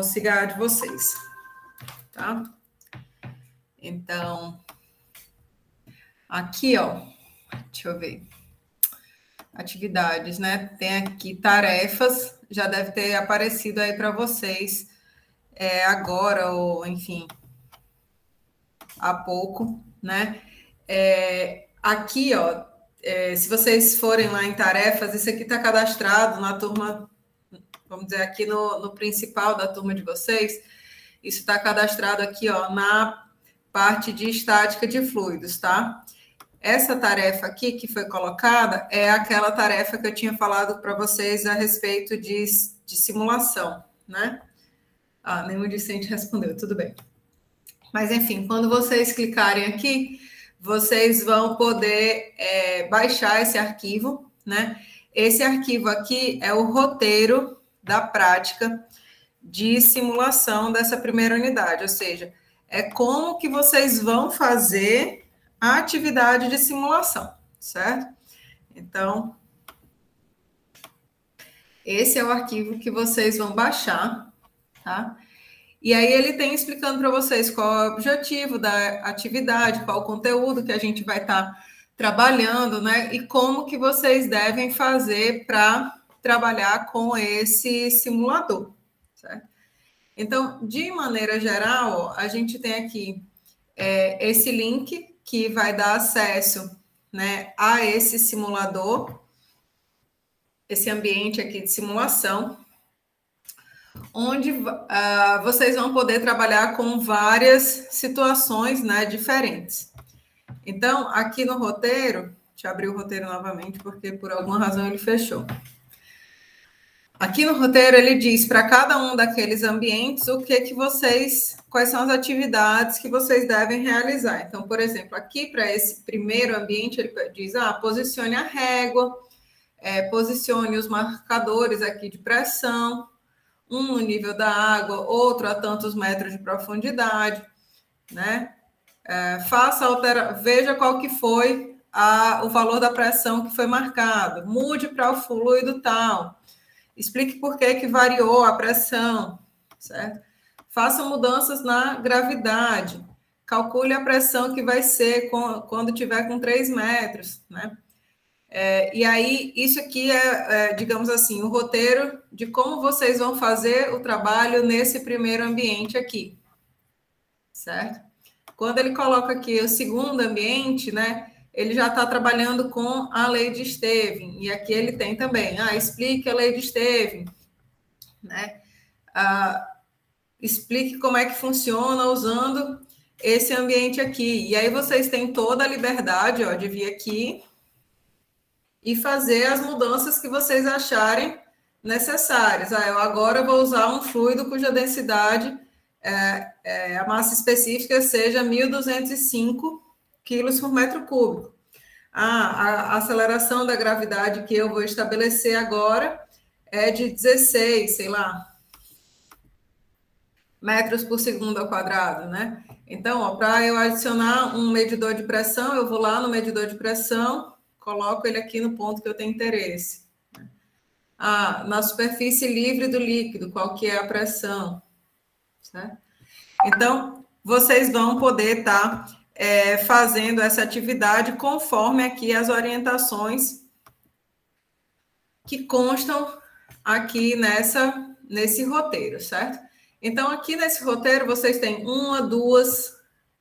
CIGA de vocês, tá? Então, aqui, ó, deixa eu ver. Atividades, né? Tem aqui tarefas, já deve ter aparecido aí para vocês agora, ou enfim, há pouco, né? Aqui, ó, se vocês forem lá em tarefas, isso aqui está cadastrado na turma, vamos dizer, aqui no principal da turma de vocês, isso está cadastrado aqui, ó, na parte de estática de fluidos, tá? Essa tarefa aqui que foi colocada é aquela tarefa que eu tinha falado para vocês a respeito de simulação, né? Ah, nenhum discente respondeu, tudo bem. Mas, enfim, quando vocês clicarem aqui, vocês vão poder baixar esse arquivo, né? Esse arquivo aqui é o roteiro da prática de simulação dessa primeira unidade, ou seja, é como que vocês vão fazer a atividade de simulação, certo? Então, esse é o arquivo que vocês vão baixar, tá? E aí ele tem explicando para vocês qual é o objetivo da atividade, qual o conteúdo que a gente vai estar trabalhando, né? E como que vocês devem fazer para trabalhar com esse simulador, certo? Então, de maneira geral, ó, a gente tem aqui esse link que vai dar acesso, né, a esse simulador, esse ambiente aqui de simulação, onde vocês vão poder trabalhar com várias situações, né, diferentes. Então, aqui no roteiro, deixa eu abrir o roteiro novamente, porque por alguma razão ele fechou. Aqui no roteiro ele diz para cada um daqueles ambientes quais são as atividades que vocês devem realizar. Então, por exemplo, aqui para esse primeiro ambiente ele diz: posicione a régua, posicione os marcadores aqui de pressão, um no nível da água, outro a tantos metros de profundidade, né? Veja qual que foi o valor da pressão que foi marcado, mude para o fluido tal. Explique por que variou a pressão, certo? Faça mudanças na gravidade. Calcule a pressão que vai ser quando tiver com 3 metros, né? E aí, isso aqui digamos assim, o roteiro de como vocês vão fazer o trabalho nesse primeiro ambiente aqui, certo? Quando ele coloca aqui o segundo ambiente, né? Ele já está trabalhando com a lei de Stevin, e aqui ele tem também, explique a lei de Stevin, né? Explique como é que funciona usando esse ambiente aqui. E aí vocês têm toda a liberdade, ó, de vir aqui e fazer as mudanças que vocês acharem necessárias. Eu agora vou usar um fluido cuja densidade, a massa específica seja 1.205 quilos por metro cúbico. A aceleração da gravidade que eu vou estabelecer agora é de 16, sei lá, metros por segundo ao quadrado, né? Então, para eu adicionar um medidor de pressão, eu vou lá no medidor de pressão, coloco ele aqui no ponto que eu tenho interesse. Na superfície livre do líquido, qual que é a pressão? Certo? Então, vocês vão poder estar fazendo essa atividade conforme aqui as orientações que constam aqui nesse roteiro, certo? Então, aqui nesse roteiro, vocês têm 1, 2,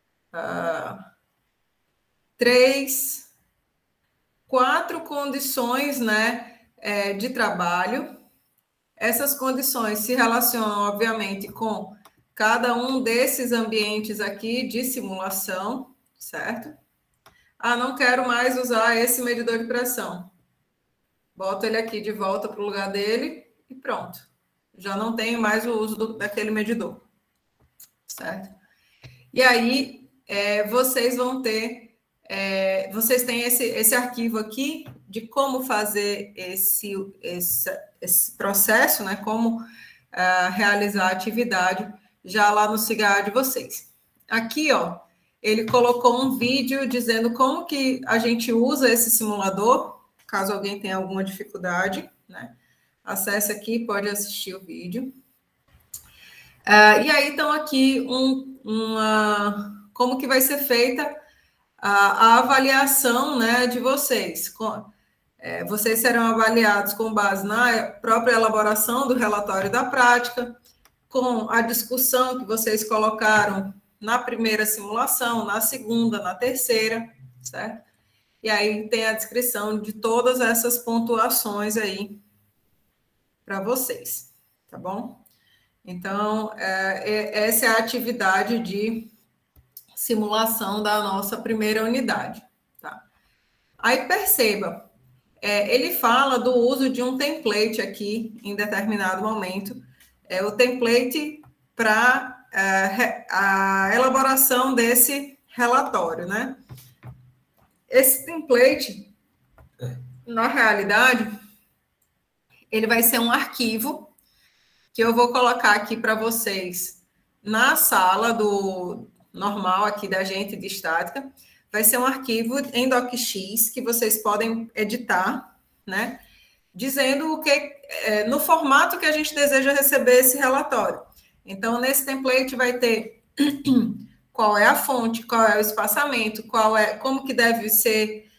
3, 4 condições, né, de trabalho. Essas condições se relacionam, obviamente, com cada um desses ambientes aqui de simulação, certo? Não quero mais usar esse medidor de pressão. Boto ele aqui de volta para o lugar dele e pronto. Já não tenho mais o uso daquele medidor, certo? E aí, vocês vão ter... vocês têm esse arquivo aqui de como fazer esse processo, né? Como realizar a atividade já lá no CIGA de vocês. Aqui, ó, ele colocou um vídeo dizendo como que a gente usa esse simulador, caso alguém tenha alguma dificuldade, né? Acesse aqui, pode assistir o vídeo. E aí, então, aqui, como que vai ser feita a avaliação, né, de vocês. Vocês serão avaliados com base na própria elaboração do relatório da prática, com a discussão que vocês colocaram na primeira simulação, na segunda, na terceira, certo? E aí tem a descrição de todas essas pontuações aí para vocês, tá bom? Então, essa é a atividade de simulação da nossa primeira unidade, tá? Aí perceba, ele fala do uso de um template aqui em determinado momento, o template para a elaboração desse relatório, né? Esse template, na realidade, ele vai ser um arquivo que eu vou colocar aqui para vocês na sala do normal aqui da gente de estática. Vai ser um arquivo em DocX que vocês podem editar, né? Dizendo o que, no formato que a gente deseja receber esse relatório. Então, nesse template vai ter qual é a fonte, qual é o espaçamento, como que deve ser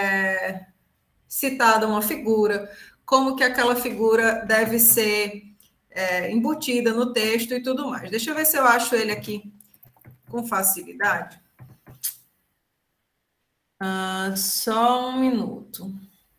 citada uma figura, como que aquela figura deve ser embutida no texto e tudo mais. Deixa eu ver se eu acho ele aqui com facilidade. Só um minuto.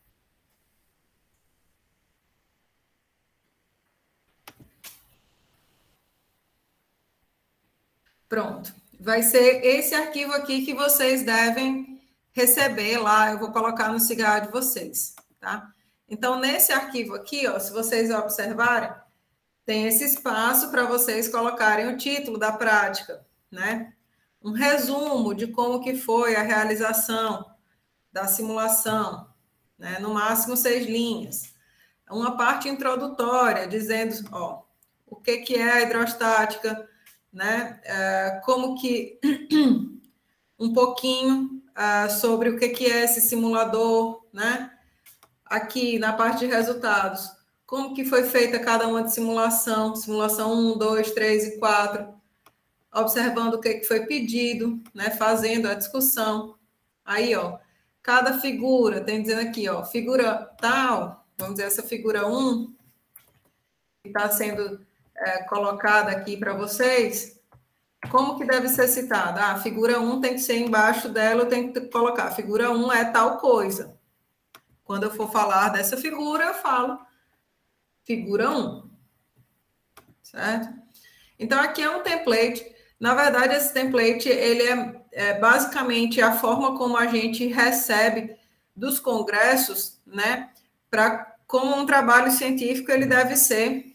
Pronto. Vai ser esse arquivo aqui que vocês devem receber lá. Eu vou colocar no cigarro de vocês, tá? Então, nesse arquivo aqui, ó, se vocês observarem, tem esse espaço para vocês colocarem o título da prática, né? Um resumo de como que foi a realização da simulação, né? No máximo 6 linhas. Uma parte introdutória, dizendo, ó, o que é a hidrostática, né? Como que um pouquinho sobre o que é esse simulador, né? Aqui na parte de resultados, como que foi feita cada uma de simulação 1, 2, 3 e 4, observando o que foi pedido, né? Fazendo a discussão. Aí, ó, cada figura, tem dizendo aqui, ó, figura tal, vamos dizer, essa figura 1, que está sendo colocada aqui para vocês, como que deve ser citada? A figura 1 tem que ser embaixo dela, eu tenho que colocar, figura 1 é tal coisa. Quando eu for falar dessa figura, eu falo figura 1. Certo? Então, aqui é um template. Na verdade, esse template, ele é basicamente a forma como a gente recebe dos congressos, né? Para como um trabalho científico, ele deve ser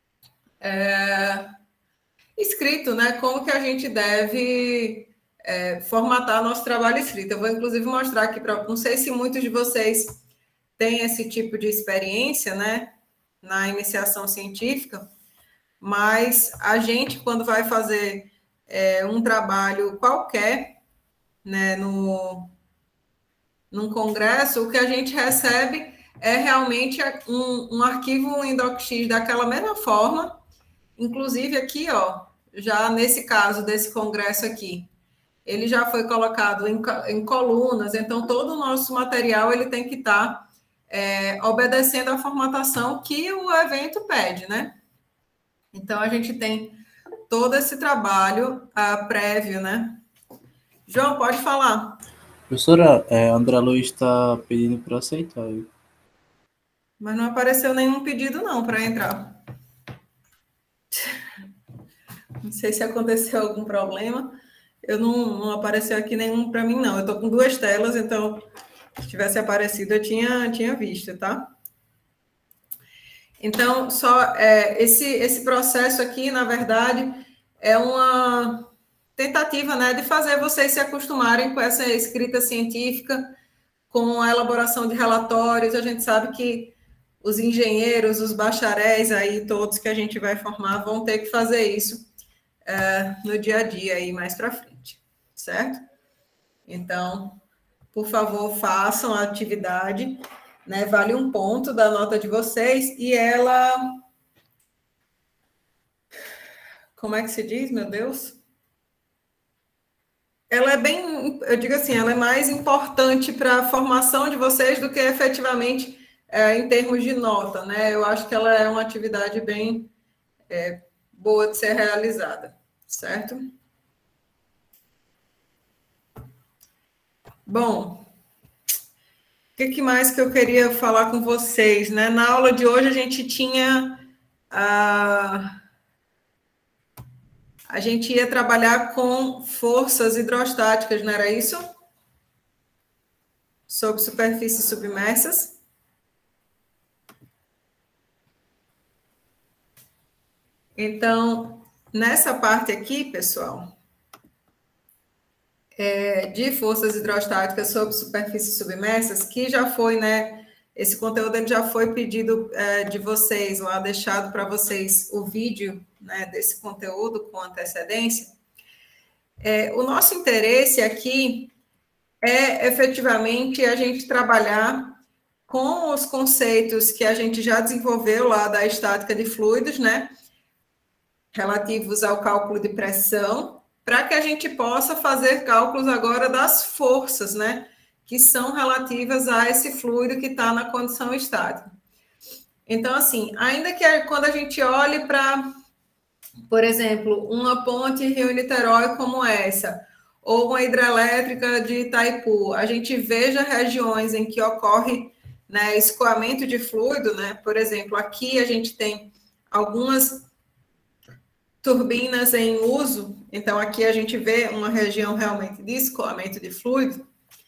escrito, né? Como que a gente deve formatar nosso trabalho escrito. Eu vou, inclusive, mostrar aqui para... Não sei se muitos de vocês têm esse tipo de experiência, né? Na iniciação científica, mas a gente, quando vai fazer um trabalho qualquer, né? Num congresso, o que a gente recebe é realmente um arquivo em DocX daquela mesma forma. Inclusive aqui, ó, já nesse caso desse congresso aqui, ele já foi colocado em colunas, então todo o nosso material ele tem que estar obedecendo a formatação que o evento pede, né? Então a gente tem todo esse trabalho prévio, né? João, pode falar. Professora, André Luiz está pedindo para aceitar. Mas não apareceu nenhum pedido não para entrar. Não sei se aconteceu algum problema. Eu não apareceu aqui nenhum para mim, não. Eu estou com 2 telas, então, se tivesse aparecido, eu tinha visto, tá? Então, só esse processo aqui, na verdade, é uma tentativa, né, de fazer vocês se acostumarem com essa escrita científica, com a elaboração de relatórios. A gente sabe que os engenheiros, os bacharéis aí, todos que a gente vai formar, vão ter que fazer isso no dia a dia aí mais para frente, certo? Então, por favor, façam a atividade, né? Vale 1 ponto da nota de vocês e ela como é que se diz, meu Deus? Ela é bem, eu digo assim, ela é mais importante para a formação de vocês do que efetivamente em termos de nota, né? Eu acho que ela é uma atividade bem boa de ser realizada, certo? Bom, o que mais que eu queria falar com vocês, né? Na aula de hoje a gente tinha a gente ia trabalhar com forças hidrostáticas, não era isso? Sobre superfícies submersas. Então, nessa parte aqui, pessoal, de forças hidrostáticas sobre superfícies submersas, que já foi, né? Esse conteúdo ele já foi pedido de vocês, lá deixado para vocês o vídeo, né, desse conteúdo com antecedência. O nosso interesse aqui é efetivamente a gente trabalhar com os conceitos que a gente já desenvolveu lá da estática de fluidos, né? Relativos ao cálculo de pressão, para que a gente possa fazer cálculos agora das forças, né? Que são relativas a esse fluido que está na condição estática. Então, assim, ainda que quando a gente olhe para, por exemplo, uma ponte Rio-Niterói como essa, ou uma hidrelétrica de Itaipu, a gente veja regiões em que ocorre, né, escoamento de fluido, né? Por exemplo, aqui a gente tem algumas turbinas em uso, então aqui a gente vê uma região realmente de escoamento de fluido.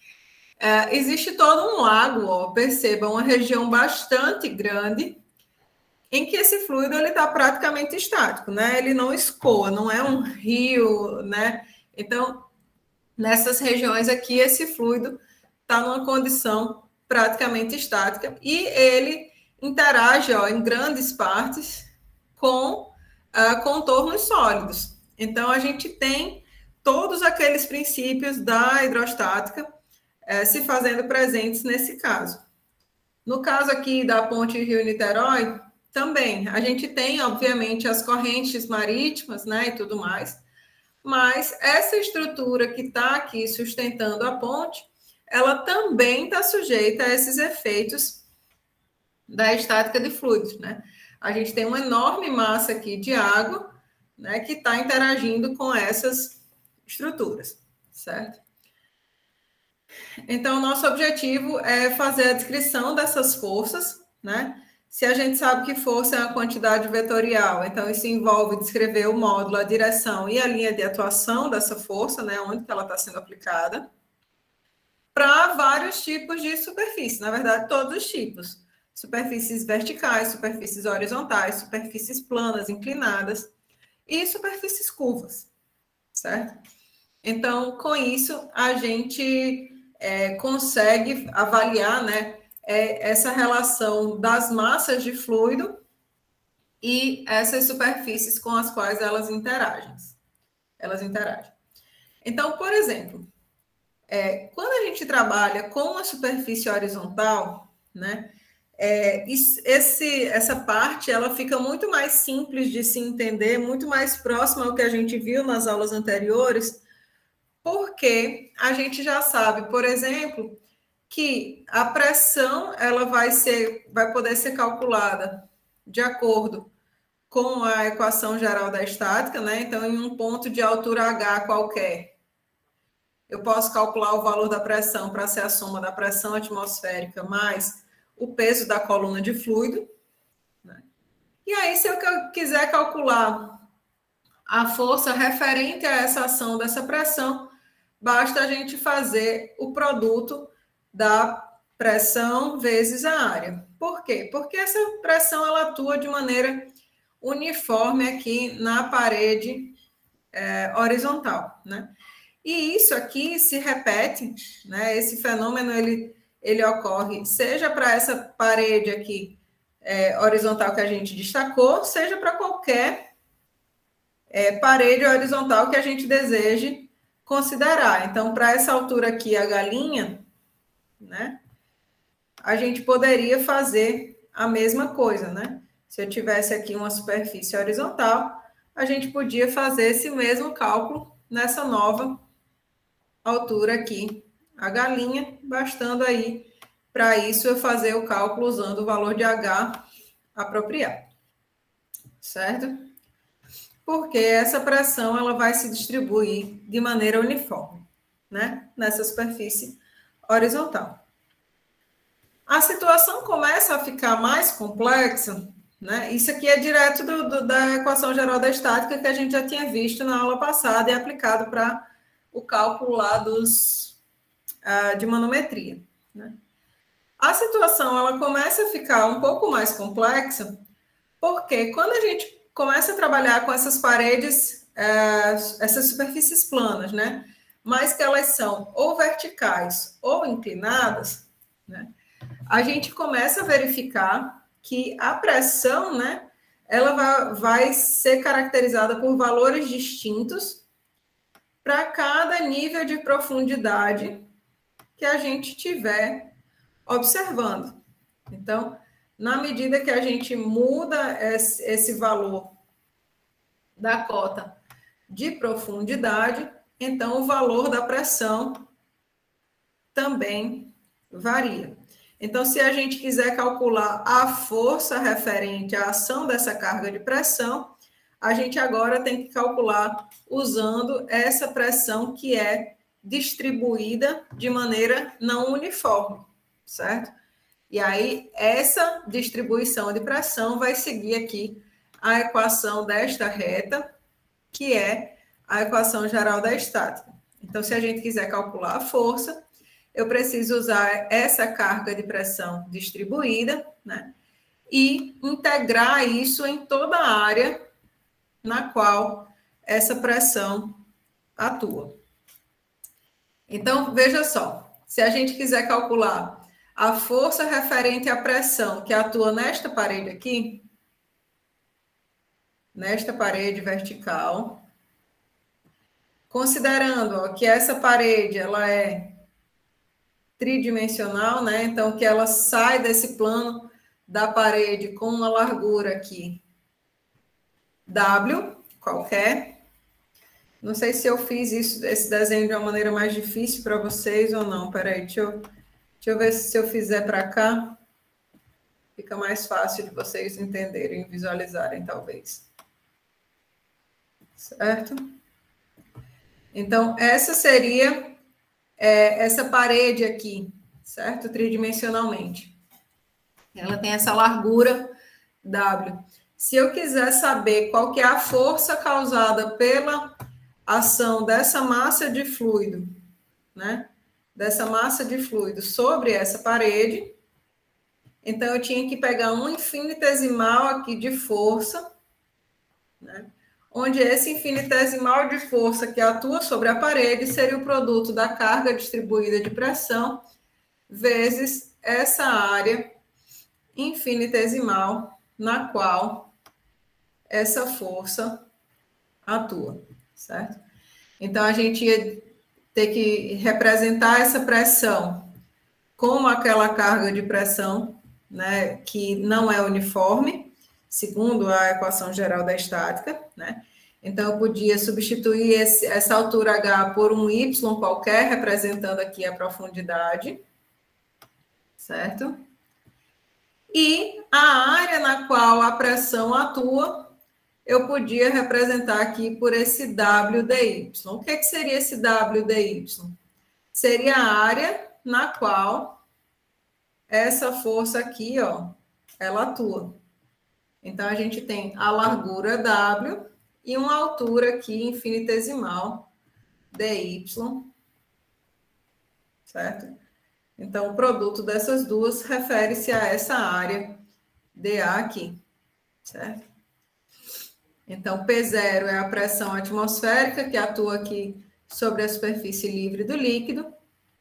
Existe todo um lago, ó, perceba, uma região bastante grande, em que esse fluido ele está praticamente estático, né? Ele não escoa, não é um rio, né? Então, nessas regiões aqui, esse fluido está numa condição praticamente estática e ele interage, ó, em grandes partes com contornos sólidos. Então, a gente tem todos aqueles princípios da hidrostática se fazendo presentes nesse caso. No caso aqui da ponte Rio-Niterói, também, a gente tem, obviamente, as correntes marítimas, né, e tudo mais, mas essa estrutura que está aqui sustentando a ponte, ela também está sujeita a esses efeitos da estática de fluidos, né? A gente tem uma enorme massa aqui de água, né, que está interagindo com essas estruturas, certo? Então, nosso objetivo é fazer a descrição dessas forças, né? Se a gente sabe que força é uma quantidade vetorial, então isso envolve descrever o módulo, a direção e a linha de atuação dessa força, né? Onde que ela está sendo aplicada, para vários tipos de superfície, na verdade, todos os tipos. Superfícies verticais, superfícies horizontais, superfícies planas, inclinadas e superfícies curvas, certo? Então, com isso, a gente consegue avaliar, né, essa relação das massas de fluido e essas superfícies com as quais elas interagem. Então, por exemplo, quando a gente trabalha com a superfície horizontal, né, essa parte ela fica muito mais simples de se entender, muito mais próxima ao que a gente viu nas aulas anteriores, porque a gente já sabe, por exemplo, que a pressão ela vai poder ser calculada de acordo com a equação geral da estática, né? Então, em um ponto de altura H qualquer, eu posso calcular o valor da pressão para ser a soma da pressão atmosférica mais o peso da coluna de fluido, né? E aí, se eu quiser calcular a força referente a essa ação dessa pressão, basta a gente fazer o produto da pressão vezes a área. Por quê? Porque essa pressão ela atua de maneira uniforme aqui na parede horizontal, né? E isso aqui se repete, né? Esse fenômeno ele ocorre seja para essa parede aqui horizontal que a gente destacou, seja para qualquer parede horizontal que a gente deseje considerar. Então, para essa altura aqui, a galinha, né? A gente poderia fazer a mesma coisa, né? Se eu tivesse aqui uma superfície horizontal, a gente podia fazer esse mesmo cálculo nessa nova altura aqui, a galinha, bastando aí, para isso eu fazer o cálculo usando o valor de H apropriado, certo? Porque essa pressão ela vai se distribuir de maneira uniforme, né? Nessa superfície horizontal. A situação começa a ficar mais complexa, né? Isso aqui é direto da equação geral da estática que a gente já tinha visto na aula passada e aplicado para o cálculo lá de manometria, né? A situação ela começa a ficar um pouco mais complexa porque quando a gente começa a trabalhar com essas paredes, essas superfícies planas, né? Mas que elas são ou verticais ou inclinadas, né? A gente começa a verificar que a pressão, né? Ela vai ser caracterizada por valores distintos para cada nível de profundidade que a gente tiver observando. Então, na medida que a gente muda esse valor da cota de profundidade, então o valor da pressão também varia. Então, se a gente quiser calcular a força referente à ação dessa carga de pressão, a gente agora tem que calcular usando essa pressão que é distribuída de maneira não uniforme, certo? E aí, essa distribuição de pressão vai seguir aqui a equação desta reta, que é a equação geral da estática. Então, se a gente quiser calcular a força, eu preciso usar essa carga de pressão distribuída, né? E integrar isso em toda a área na qual essa pressão atua. Então, veja só, se a gente quiser calcular a força referente à pressão que atua nesta parede aqui, nesta parede vertical, considerando ó, que essa parede ela é tridimensional, né? Então, que ela sai desse plano da parede com uma largura aqui W, qualquer. Não sei se eu fiz esse desenho de uma maneira mais difícil para vocês ou não. Peraí, deixa eu ver se eu fizer para cá, fica mais fácil de vocês entenderem, visualizarem, talvez. Certo? Então, essa seria essa parede aqui, certo? Tridimensionalmente. Ela tem essa largura W. Se eu quiser saber qual que é a força causada pela ação dessa massa de fluido, né? Dessa massa de fluido sobre essa parede, então eu tinha que pegar um infinitesimal aqui de força, né? Onde esse infinitesimal de força que atua sobre a parede seria o produto da carga distribuída de pressão vezes essa área infinitesimal na qual essa força atua, certo? Então, a gente ia ter que representar essa pressão como aquela carga de pressão, né, que não é uniforme, segundo a equação geral da estática, né? Então, eu podia substituir essa altura H por um Y qualquer, representando aqui a profundidade, certo? E a área na qual a pressão atua, eu podia representar aqui por esse WDY. O que seria esse WDY? Seria a área na qual essa força aqui, ó, ela atua. Então, a gente tem a largura W e uma altura aqui infinitesimal, DY, certo? Então, o produto dessas duas refere-se a essa área dA aqui, certo? Então, P0 é a pressão atmosférica que atua aqui sobre a superfície livre do líquido.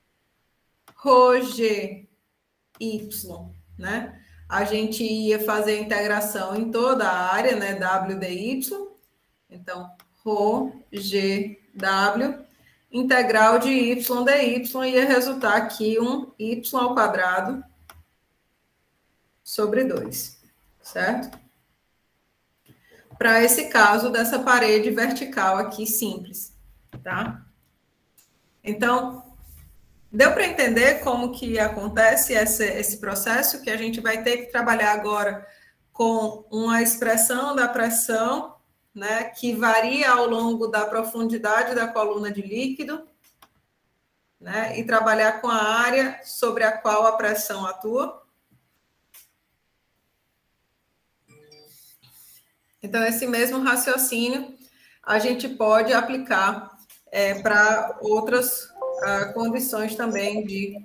ρg, Y, né? A gente ia fazer a integração em toda a área, né? WDY. Então, ρg, W, integral de y dy ia resultar aqui um y ao quadrado sobre 2, certo? para esse caso dessa parede vertical aqui simples, tá? Então, deu para entender como que acontece esse processo, que a gente vai ter que trabalhar agora com uma expressão da pressão, né, que varia ao longo da profundidade da coluna de líquido, né, e trabalhar com a área sobre a qual a pressão atua. Então, esse mesmo raciocínio a gente pode aplicar para outras condições também de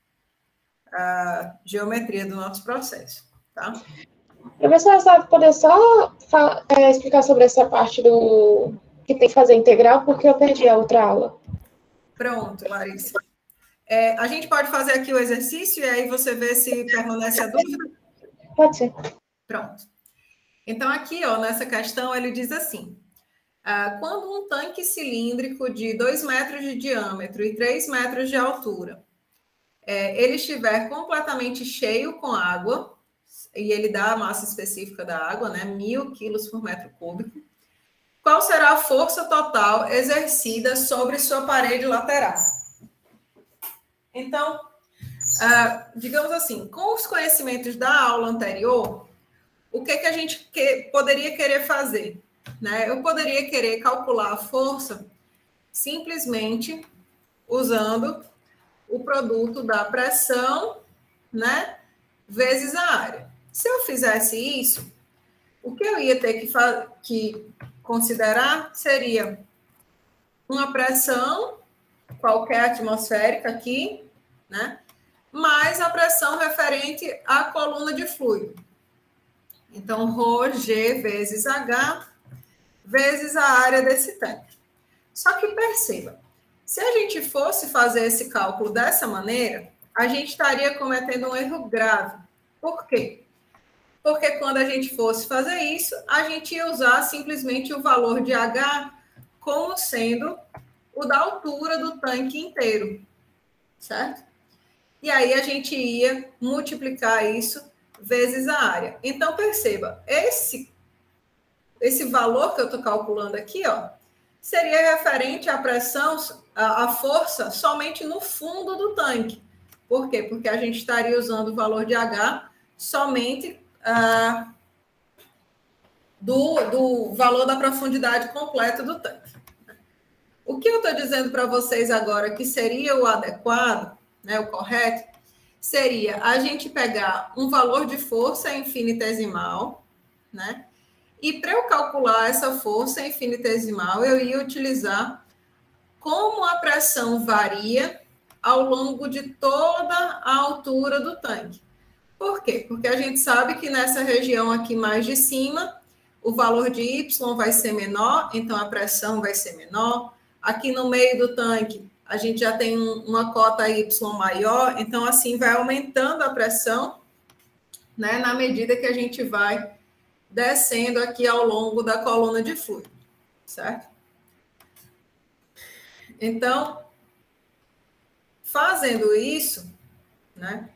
geometria do nosso processo, tá? Professor, sabe poder só explicar sobre essa parte do que tem que fazer integral, porque eu perdi a outra aula. Pronto, Larissa. A gente pode fazer aqui o exercício e aí você vê se permanece a dúvida? Pode ser. Pronto. Então, aqui, ó, nessa questão, ele diz assim: quando um tanque cilíndrico de 2 metros de diâmetro e 3 metros de altura, ele estiver completamente cheio com água, e ele dá a massa específica da água, né, 1.000 quilos por metro cúbico, qual será a força total exercida sobre sua parede lateral? Então, digamos assim, com os conhecimentos da aula anterior, o que a gente poderia querer fazer? Né? Eu poderia querer calcular a força simplesmente usando o produto da pressão, né, vezes a área. Se eu fizesse isso, o que eu ia ter que considerar seria uma pressão qualquer atmosférica aqui, né, mais a pressão referente à coluna de fluido. Então, ρg vezes H vezes a área desse tanque. Só que perceba, se a gente fosse fazer esse cálculo dessa maneira, a gente estaria cometendo um erro grave. Por quê? Porque quando a gente fosse fazer isso, a gente ia usar simplesmente o valor de H como sendo o da altura do tanque inteiro, certo? E aí a gente ia multiplicar isso vezes a área. Então, perceba, esse valor que eu estou calculando aqui, ó, seria referente à pressão, à força, somente no fundo do tanque. Por quê? Porque a gente estaria usando o valor de H somente do valor da profundidade completa do tanque. O que eu estou dizendo para vocês agora que seria o adequado, né, o correto, seria a gente pegar um valor de força infinitesimal, né? E para eu calcular essa força infinitesimal, eu ia utilizar como a pressão varia ao longo de toda a altura do tanque. Por quê? Porque a gente sabe que nessa região aqui mais de cima, o valor de Y vai ser menor, então a pressão vai ser menor. Aqui no meio do tanque, a gente já tem uma cota Y maior, então assim vai aumentando a pressão, né, na medida que a gente vai descendo aqui ao longo da coluna de fluido, certo? Então, fazendo isso, né,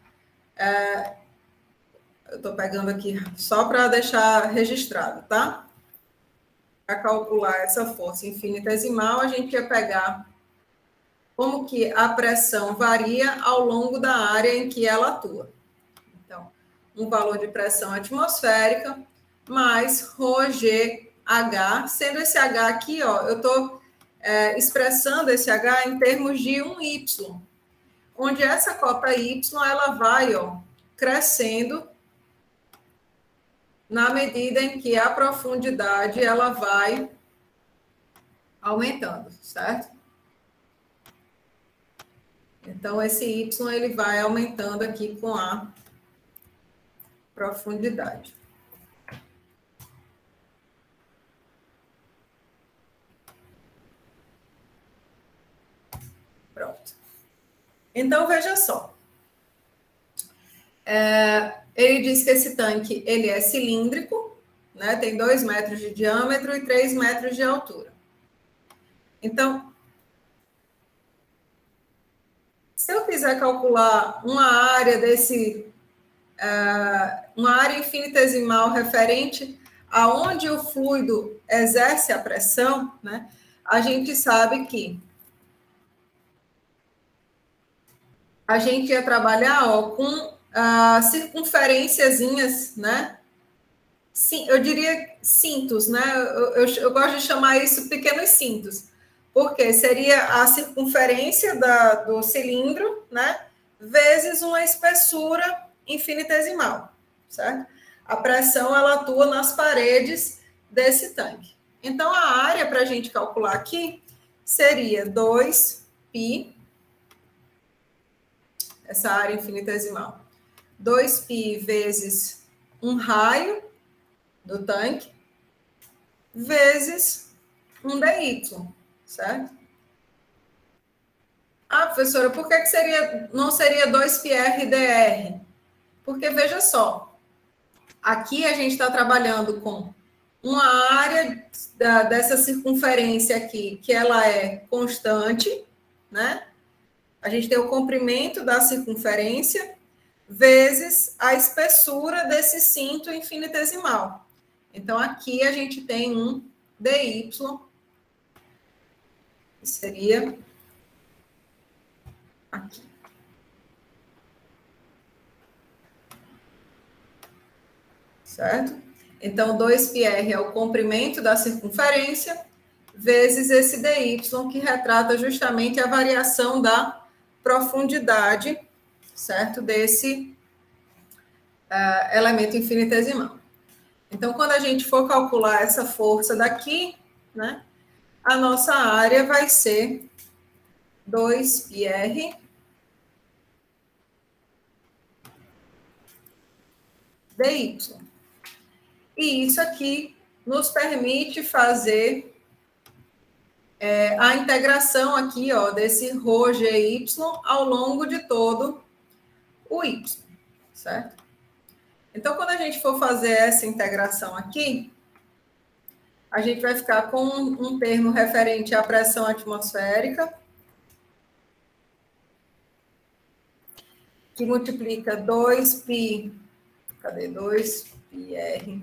eu estou pegando aqui só para deixar registrado, tá? Para calcular essa força infinitesimal, a gente ia pegar como que a pressão varia ao longo da área em que ela atua. Então, um valor de pressão atmosférica mais ρgH, sendo esse H aqui, ó, eu estou expressando esse H em termos de um Y, onde essa cota Y, ela vai, ó, crescendo na medida em que a profundidade, ela vai aumentando, certo? Então, esse Y, ele vai aumentando aqui com a profundidade. Pronto. Então, veja só. Ele diz que esse tanque ele é cilíndrico, né? Tem 2 metros de diâmetro e 3 metros de altura. Então, se eu quiser calcular uma área uma área infinitesimal referente aonde o fluido exerce a pressão, né, a gente sabe que a gente ia trabalhar, ó, com circunferênciazinhas, né? Sim, eu diria cintos, né? Eu gosto de chamar isso pequenos cintos, porque seria a circunferência do cilindro, né? Vezes uma espessura infinitesimal, certo? A pressão, ela atua nas paredes desse tanque. Então, a área para a gente calcular aqui seria 2π, essa área infinitesimal, 2π vezes um raio do tanque, vezes um dy, certo? Ah, professora, por que não seria 2πr dr? Porque, veja só, aqui a gente está trabalhando com uma área dessa circunferência aqui, que ela é constante, né? A gente tem o comprimento da circunferência vezes a espessura desse cinto infinitesimal. Então, aqui a gente tem um dy, que seria aqui. Certo? Então, 2πr é o comprimento da circunferência, vezes esse dy, que retrata justamente a variação da profundidade, certo? Desse elemento infinitesimal. Então, quando a gente for calcular essa força daqui, né, a nossa área vai ser 2πr dy. E isso aqui nos permite fazer a integração aqui, ó, desse ρgy ao longo de todo o y, certo? Então, quando a gente for fazer essa integração aqui, a gente vai ficar com um termo referente à pressão atmosférica, que multiplica 2π, cadê? 2πr,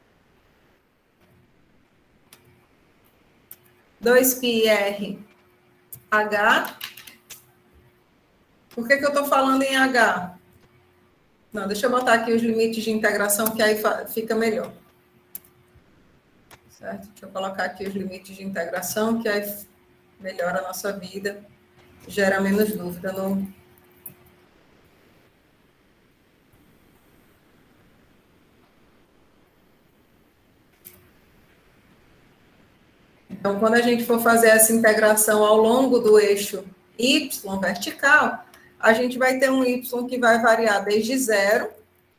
2πrh. Por que eu estou falando em H? Não, deixa eu botar aqui os limites de integração, que aí fica melhor. Certo? Deixa eu colocar aqui os limites de integração, que aí melhora a nossa vida, gera menos dúvida no... Então, quando a gente for fazer essa integração ao longo do eixo y vertical, a gente vai ter um y que vai variar desde 0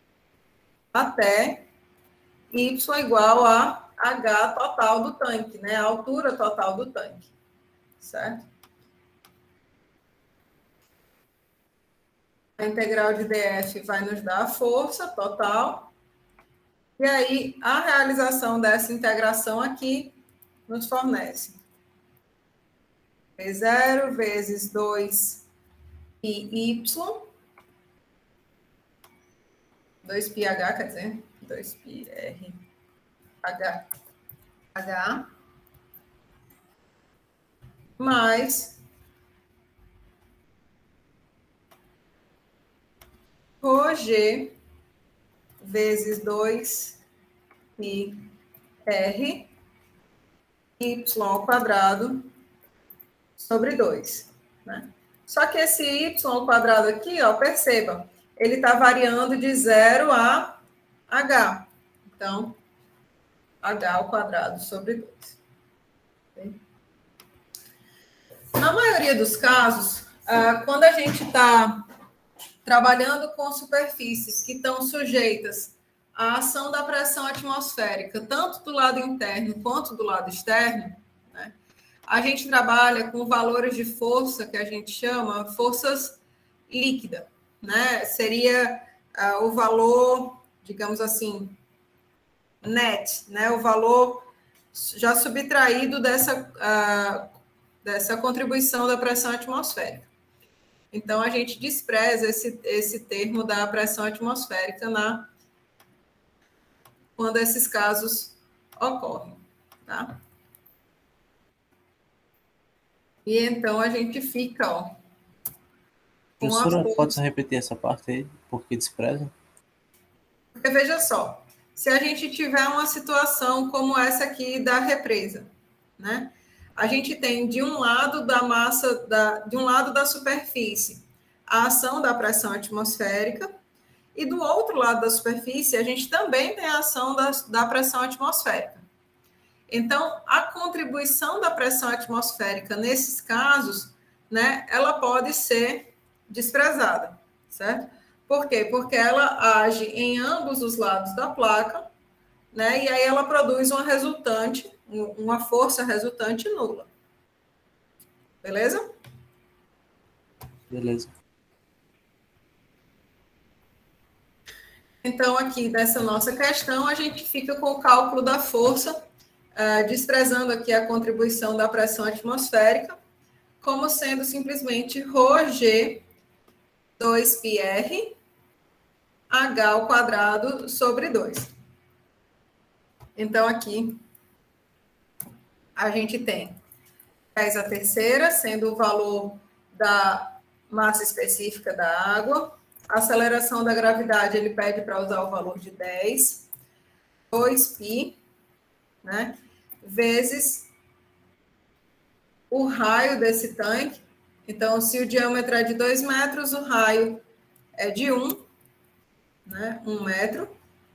até y igual a h total do tanque, né? A altura total do tanque, certo? A integral de df vai nos dar a força total. E aí, a realização dessa integração aqui nos fornece P0 vezes 2πy, 2πh, quer dizer, 2πrh, mais ρg vezes 2πr y ao quadrado sobre 2, né? Só que esse y ao quadrado aqui, ó, perceba, ele está variando de 0 a h. Então, h ao quadrado sobre 2. Okay? Na maioria dos casos, quando a gente está trabalhando com superfícies que estão sujeitas à ação da pressão atmosférica, tanto do lado interno quanto do lado externo, né, a gente trabalha com valores de força que a gente chama forças líquidas, né? Seria o valor, digamos assim, net, né? O valor já subtraído dessa contribuição da pressão atmosférica. Então, a gente despreza esse termo da pressão atmosférica quando esses casos ocorrem, tá? E então a gente fica, ó, com a Professora, pode força. repetir essa parte aí? Porque despreza? Porque veja só, se a gente tiver uma situação como essa aqui da represa, né? A gente tem de um lado da massa, de um lado da superfície, a ação da pressão atmosférica, e do outro lado da superfície, a gente também tem a ação da pressão atmosférica. Então, a contribuição da pressão atmosférica nesses casos, né, ela pode ser desprezada, certo? Por quê? Porque ela age em ambos os lados da placa, né, e aí ela produz uma resultante, uma força resultante nula. Beleza? Beleza. Então, aqui nessa nossa questão, a gente fica com o cálculo da força, desprezando aqui a contribuição da pressão atmosférica, como sendo simplesmente ρg 2πr h ao quadrado sobre 2. Então, aqui, a gente tem 10 a terceira, sendo o valor da massa específica da água. A aceleração da gravidade, ele pede para usar o valor de 10, 2π, né, vezes o raio desse tanque. Então, se o diâmetro é de 2 metros, o raio é de 1, né, 1 metro,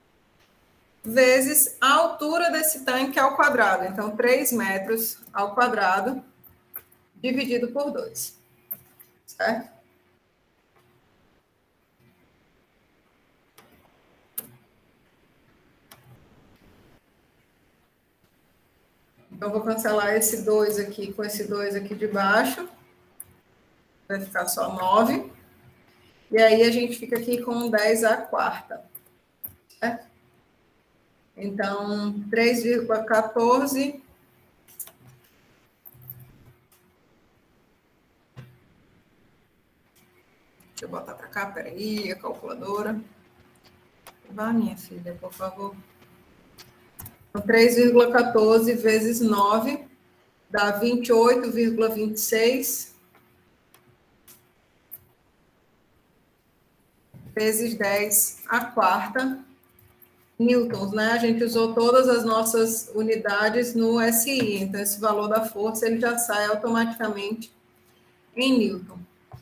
vezes a altura desse tanque ao quadrado. Então, 3 metros ao quadrado, dividido por 2, certo? Então, vou cancelar esse 2 aqui com esse 2 aqui de baixo. Vai ficar só 9. E aí, a gente fica aqui com 10 à quarta, certo? Então, 3,14... Deixa eu botar para cá, peraí, a calculadora. Vá, minha filha, por favor. 3,14 vezes 9 dá 28,26 vezes 10 à quarta newtons, né? A gente usou todas as nossas unidades no SI, então esse valor da força ele já sai automaticamente em newton.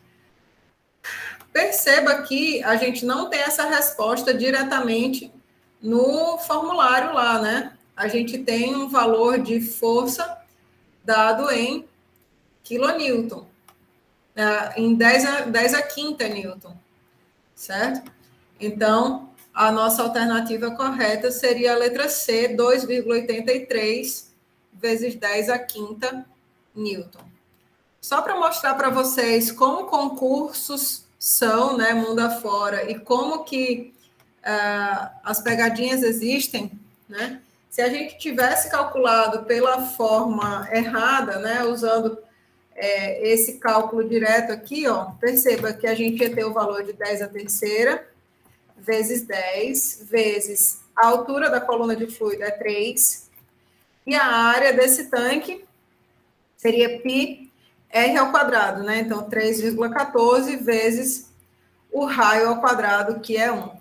Perceba que a gente não tem essa resposta diretamente no formulário lá, né? A gente tem um valor de força dado em quilonewton, em 10 a quinta newton, certo? Então, a nossa alternativa correta seria a letra C, 2,83 vezes 10 a quinta newton. Só para mostrar para vocês como concursos são, né, mundo afora, e como que as pegadinhas existem, né? Se a gente tivesse calculado pela forma errada, né, usando esse cálculo direto aqui, ó, perceba que a gente ia ter o valor de 10 à terceira, vezes 10, vezes a altura da coluna de fluido é 3, e a área desse tanque seria πr ao quadrado, né? Então, 3,14 vezes o raio ao quadrado, que é 1.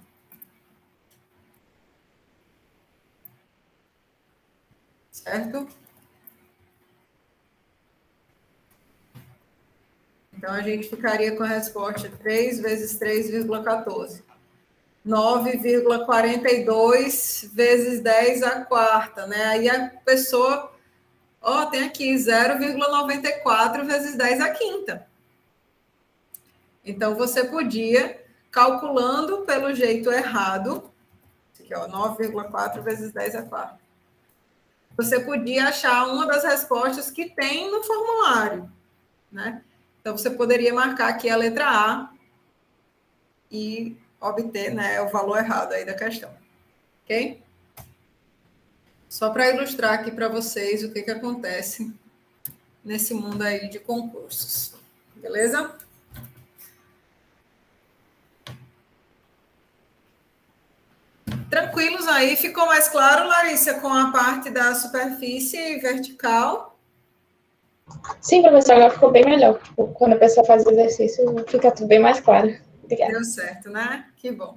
Certo? Então, a gente ficaria com a resposta 3 vezes 3,14. 9,42 vezes 10 à quarta, né? Aí a pessoa, ó, tem aqui 0,94 vezes 10 à quinta. Então, você podia, calculando pelo jeito errado, aqui, ó, 9,4 vezes 10 à quarta. Você podia achar uma das respostas que tem no formulário, né? Então, você poderia marcar aqui a letra A e obter, né, o valor errado aí da questão. Ok? Só para ilustrar aqui para vocês o que acontece nesse mundo aí de concursos. Beleza? Tranquilos aí? Ficou mais claro, Larissa, com a parte da superfície vertical? Sim, professor, agora ficou bem melhor. Quando a pessoa faz o exercício, fica tudo bem mais claro. Obrigada. Deu certo, né? Que bom.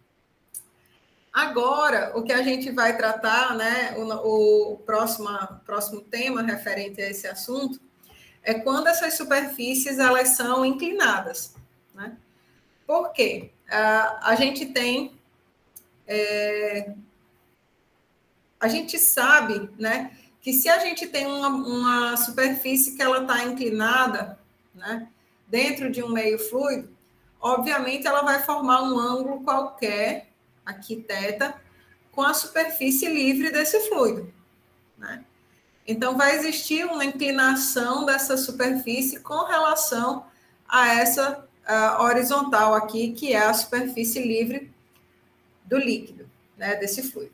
Agora, o que a gente vai tratar, né, o próximo tema referente a esse assunto, é quando essas superfícies elas são inclinadas, né? Por quê? A gente tem, a gente sabe, né, que se a gente tem uma superfície que ela está inclinada, né, dentro de um meio fluido, obviamente ela vai formar um ângulo qualquer, aqui θ, com a superfície livre desse fluido, né? Então, vai existir uma inclinação dessa superfície com relação a essa horizontal aqui, que é a superfície livre do líquido, né, desse fluido.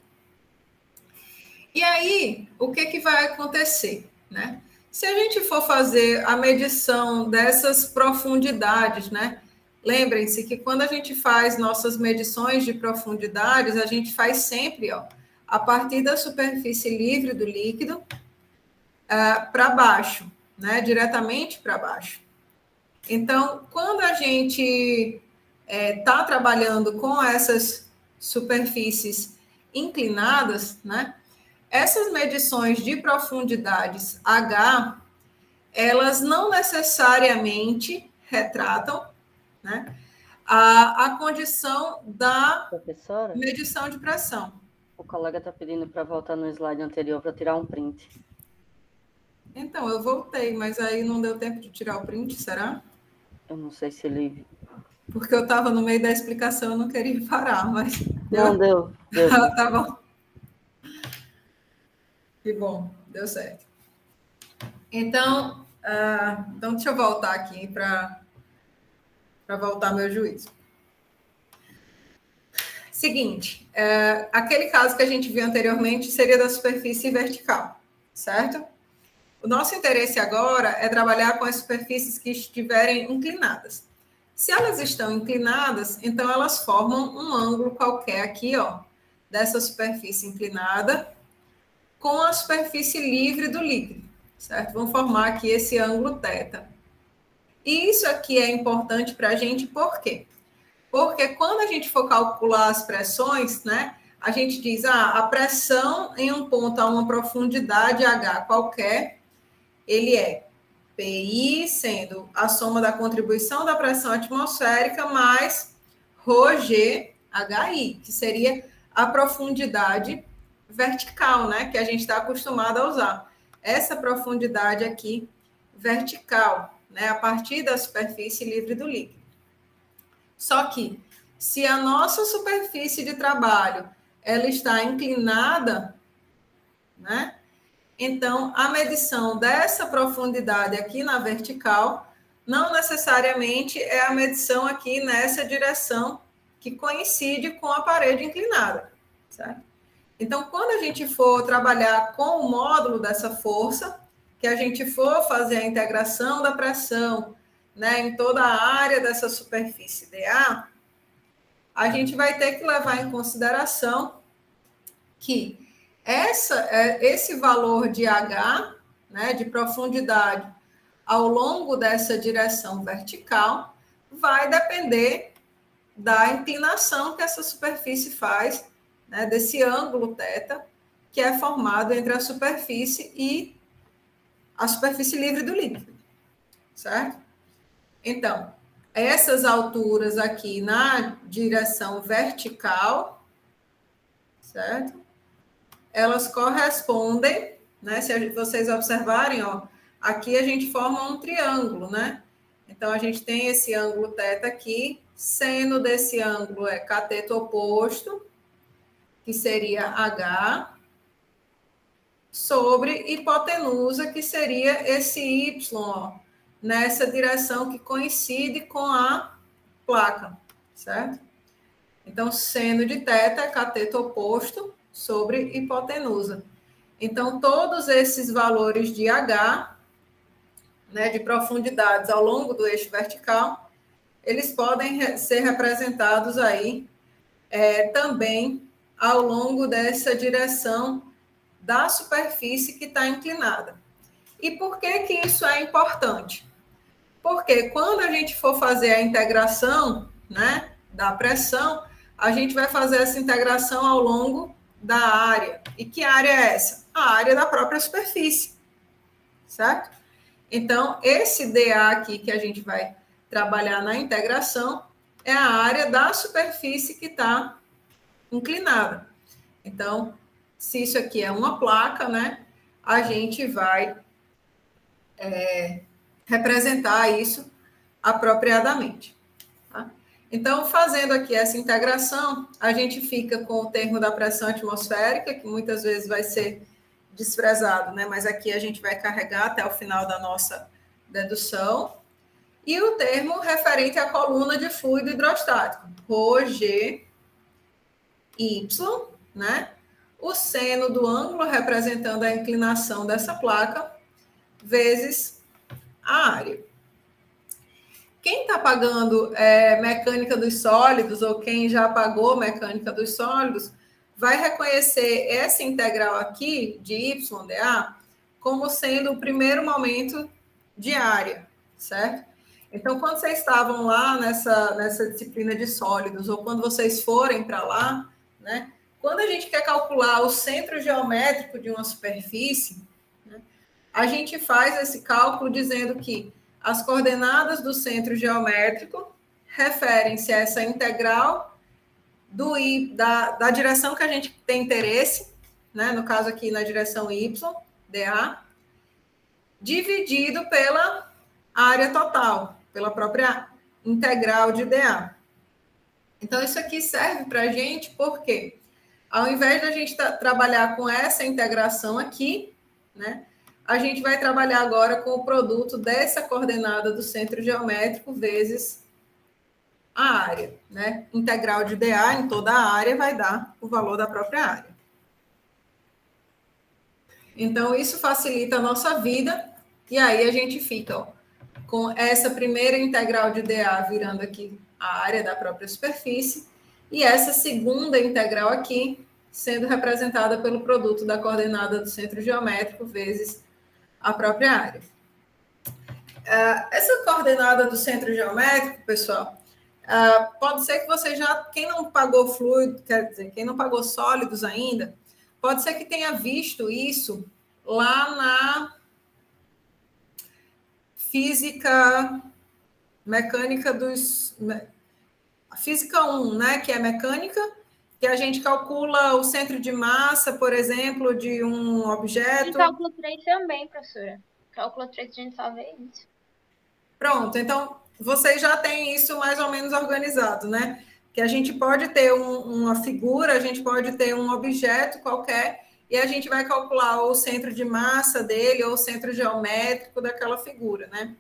E aí, o que vai acontecer, né? Se a gente for fazer a medição dessas profundidades, né? Lembrem-se que quando a gente faz nossas medições de profundidades, a gente faz sempre, ó, a partir da superfície livre do líquido para baixo, né? Diretamente para baixo. Então, quando a gente está trabalhando com essas superfícies inclinadas, né? Essas medições de profundidades H, elas não necessariamente retratam, né, a condição da Professora, medição de pressão. o colega está pedindo para voltar no slide anterior para tirar um print. Então, eu voltei, mas aí não deu tempo de tirar o print, será? Eu não sei se ele... Porque eu estava no meio da explicação, eu não queria parar, mas... Não, deu. Tá bom. Que bom, deu certo. Então, deixa eu voltar aqui para voltar meu juízo. Seguinte, aquele caso que a gente viu anteriormente seria da superfície vertical, certo? O nosso interesse agora é trabalhar com as superfícies que estiverem inclinadas. Se elas estão inclinadas, então elas formam um ângulo qualquer aqui, ó, dessa superfície inclinada com a superfície livre do líquido, certo? Vão formar aqui esse ângulo θ. E isso aqui é importante para a gente, por quê? Porque quando a gente for calcular as pressões, né, a gente diz, a pressão em um ponto a uma profundidade H qualquer, ele é PI, sendo a soma da contribuição da pressão atmosférica mais ρg HI, que seria a profundidade vertical, né, que a gente está acostumado a usar. Essa profundidade aqui, vertical, né, a partir da superfície livre do líquido. Só que, se a nossa superfície de trabalho ela está inclinada, né, então a medição dessa profundidade aqui na vertical não necessariamente é a medição aqui nessa direção que coincide com a parede inclinada, certo? Então, quando a gente for trabalhar com o módulo dessa força, que a gente for fazer a integração da pressão, né, em toda a área dessa superfície dA, a gente vai ter que levar em consideração que esse valor de H, né, de profundidade ao longo dessa direção vertical, vai depender da inclinação que essa superfície faz, né, desse ângulo θ, que é formado entre a superfície e a superfície livre do líquido, certo? Então, essas alturas aqui na direção vertical, certo? Elas correspondem, né? Se vocês observarem, ó, aqui a gente forma um triângulo, né? Então, a gente tem esse ângulo θ aqui, seno desse ângulo é cateto oposto, que seria H, sobre hipotenusa, que seria esse Y, ó, nessa direção que coincide com a placa, certo? Então, seno de θ é cateto oposto sobre hipotenusa. Então, todos esses valores de H, né, de profundidades ao longo do eixo vertical, eles podem ser representados aí também ao longo dessa direção da superfície que está inclinada. E por que que isso é importante? Porque quando a gente for fazer a integração, né, da pressão, a gente vai fazer essa integração ao longo da área. E que área é essa? A área da própria superfície, certo? Então, esse dA aqui que a gente vai trabalhar na integração é a área da superfície que está inclinada. Então, se isso aqui é uma placa, né, a gente vai representar isso apropriadamente. Tá? Então, fazendo aqui essa integração, a gente fica com o termo da pressão atmosférica, que muitas vezes vai ser desprezado, né? Mas aqui a gente vai carregar até o final da nossa dedução. E o termo referente à coluna de fluido hidrostático, ρg, y, né? O seno do ângulo representando a inclinação dessa placa, vezes a área. Quem está pagando mecânica dos sólidos, ou quem já pagou mecânica dos sólidos, vai reconhecer essa integral aqui, de y dA, como sendo o primeiro momento de área, certo? Então, quando vocês estavam lá nessa disciplina de sólidos, ou quando vocês forem para lá, né? Quando a gente quer calcular o centro geométrico de uma superfície, né, a gente faz esse cálculo dizendo que as coordenadas do centro geométrico referem-se a essa integral da direção que a gente tem interesse, né, no caso aqui na direção y, dA, dividido pela área total, pela própria integral de dA. Então, isso aqui serve para a gente, porque ao invés de a gente trabalhar com essa integração aqui, né, a gente vai trabalhar agora com o produto dessa coordenada do centro geométrico vezes a área, né? Integral de dA em toda a área vai dar o valor da própria área. Então, isso facilita a nossa vida, e aí a gente fica, ó, com essa primeira integral de dA virando aqui a área da própria superfície, e essa segunda integral aqui sendo representada pelo produto da coordenada do centro geométrico vezes a própria área. Essa coordenada do centro geométrico, pessoal, pode ser que você quem não pagou fluido, quer dizer, quem não pagou sólidos ainda, pode ser que tenha visto isso lá na mecânica física 1, né, que é mecânica, que a gente calcula o centro de massa, por exemplo, de um objeto. E cálculo 3 também, professora. Cálculo 3 a gente só vê isso. Pronto, então vocês já têm isso mais ou menos organizado, né? Que a gente pode ter uma figura, a gente pode ter um objeto qualquer, e a gente vai calcular o centro de massa dele ou o centro geométrico daquela figura, né?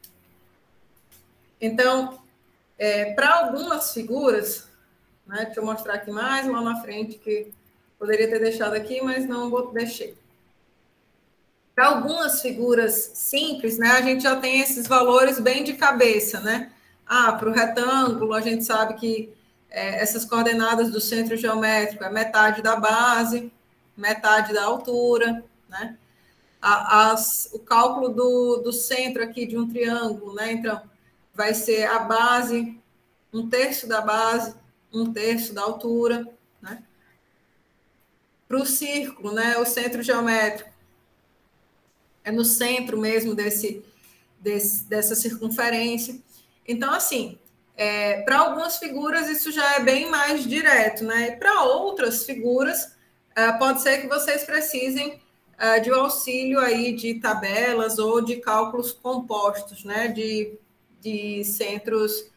Então, para algumas figuras, né, deixa eu mostrar aqui mais lá na frente, que poderia ter deixado aqui, mas não deixei. Para algumas figuras simples, né, a gente já tem esses valores bem de cabeça, né? Para o retângulo, a gente sabe que essas coordenadas do centro geométrico é metade da base, metade da altura, né? O cálculo do centro aqui de um triângulo, né? Então, vai ser a base, 1/3 da base, 1/3 da altura, né? Para o círculo, né? O centro geométrico é no centro mesmo dessa circunferência. Então, assim, para algumas figuras isso já é bem mais direto, né? E para outras figuras, pode ser que vocês precisem de um auxílio aí de tabelas ou de cálculos compostos, né? De centros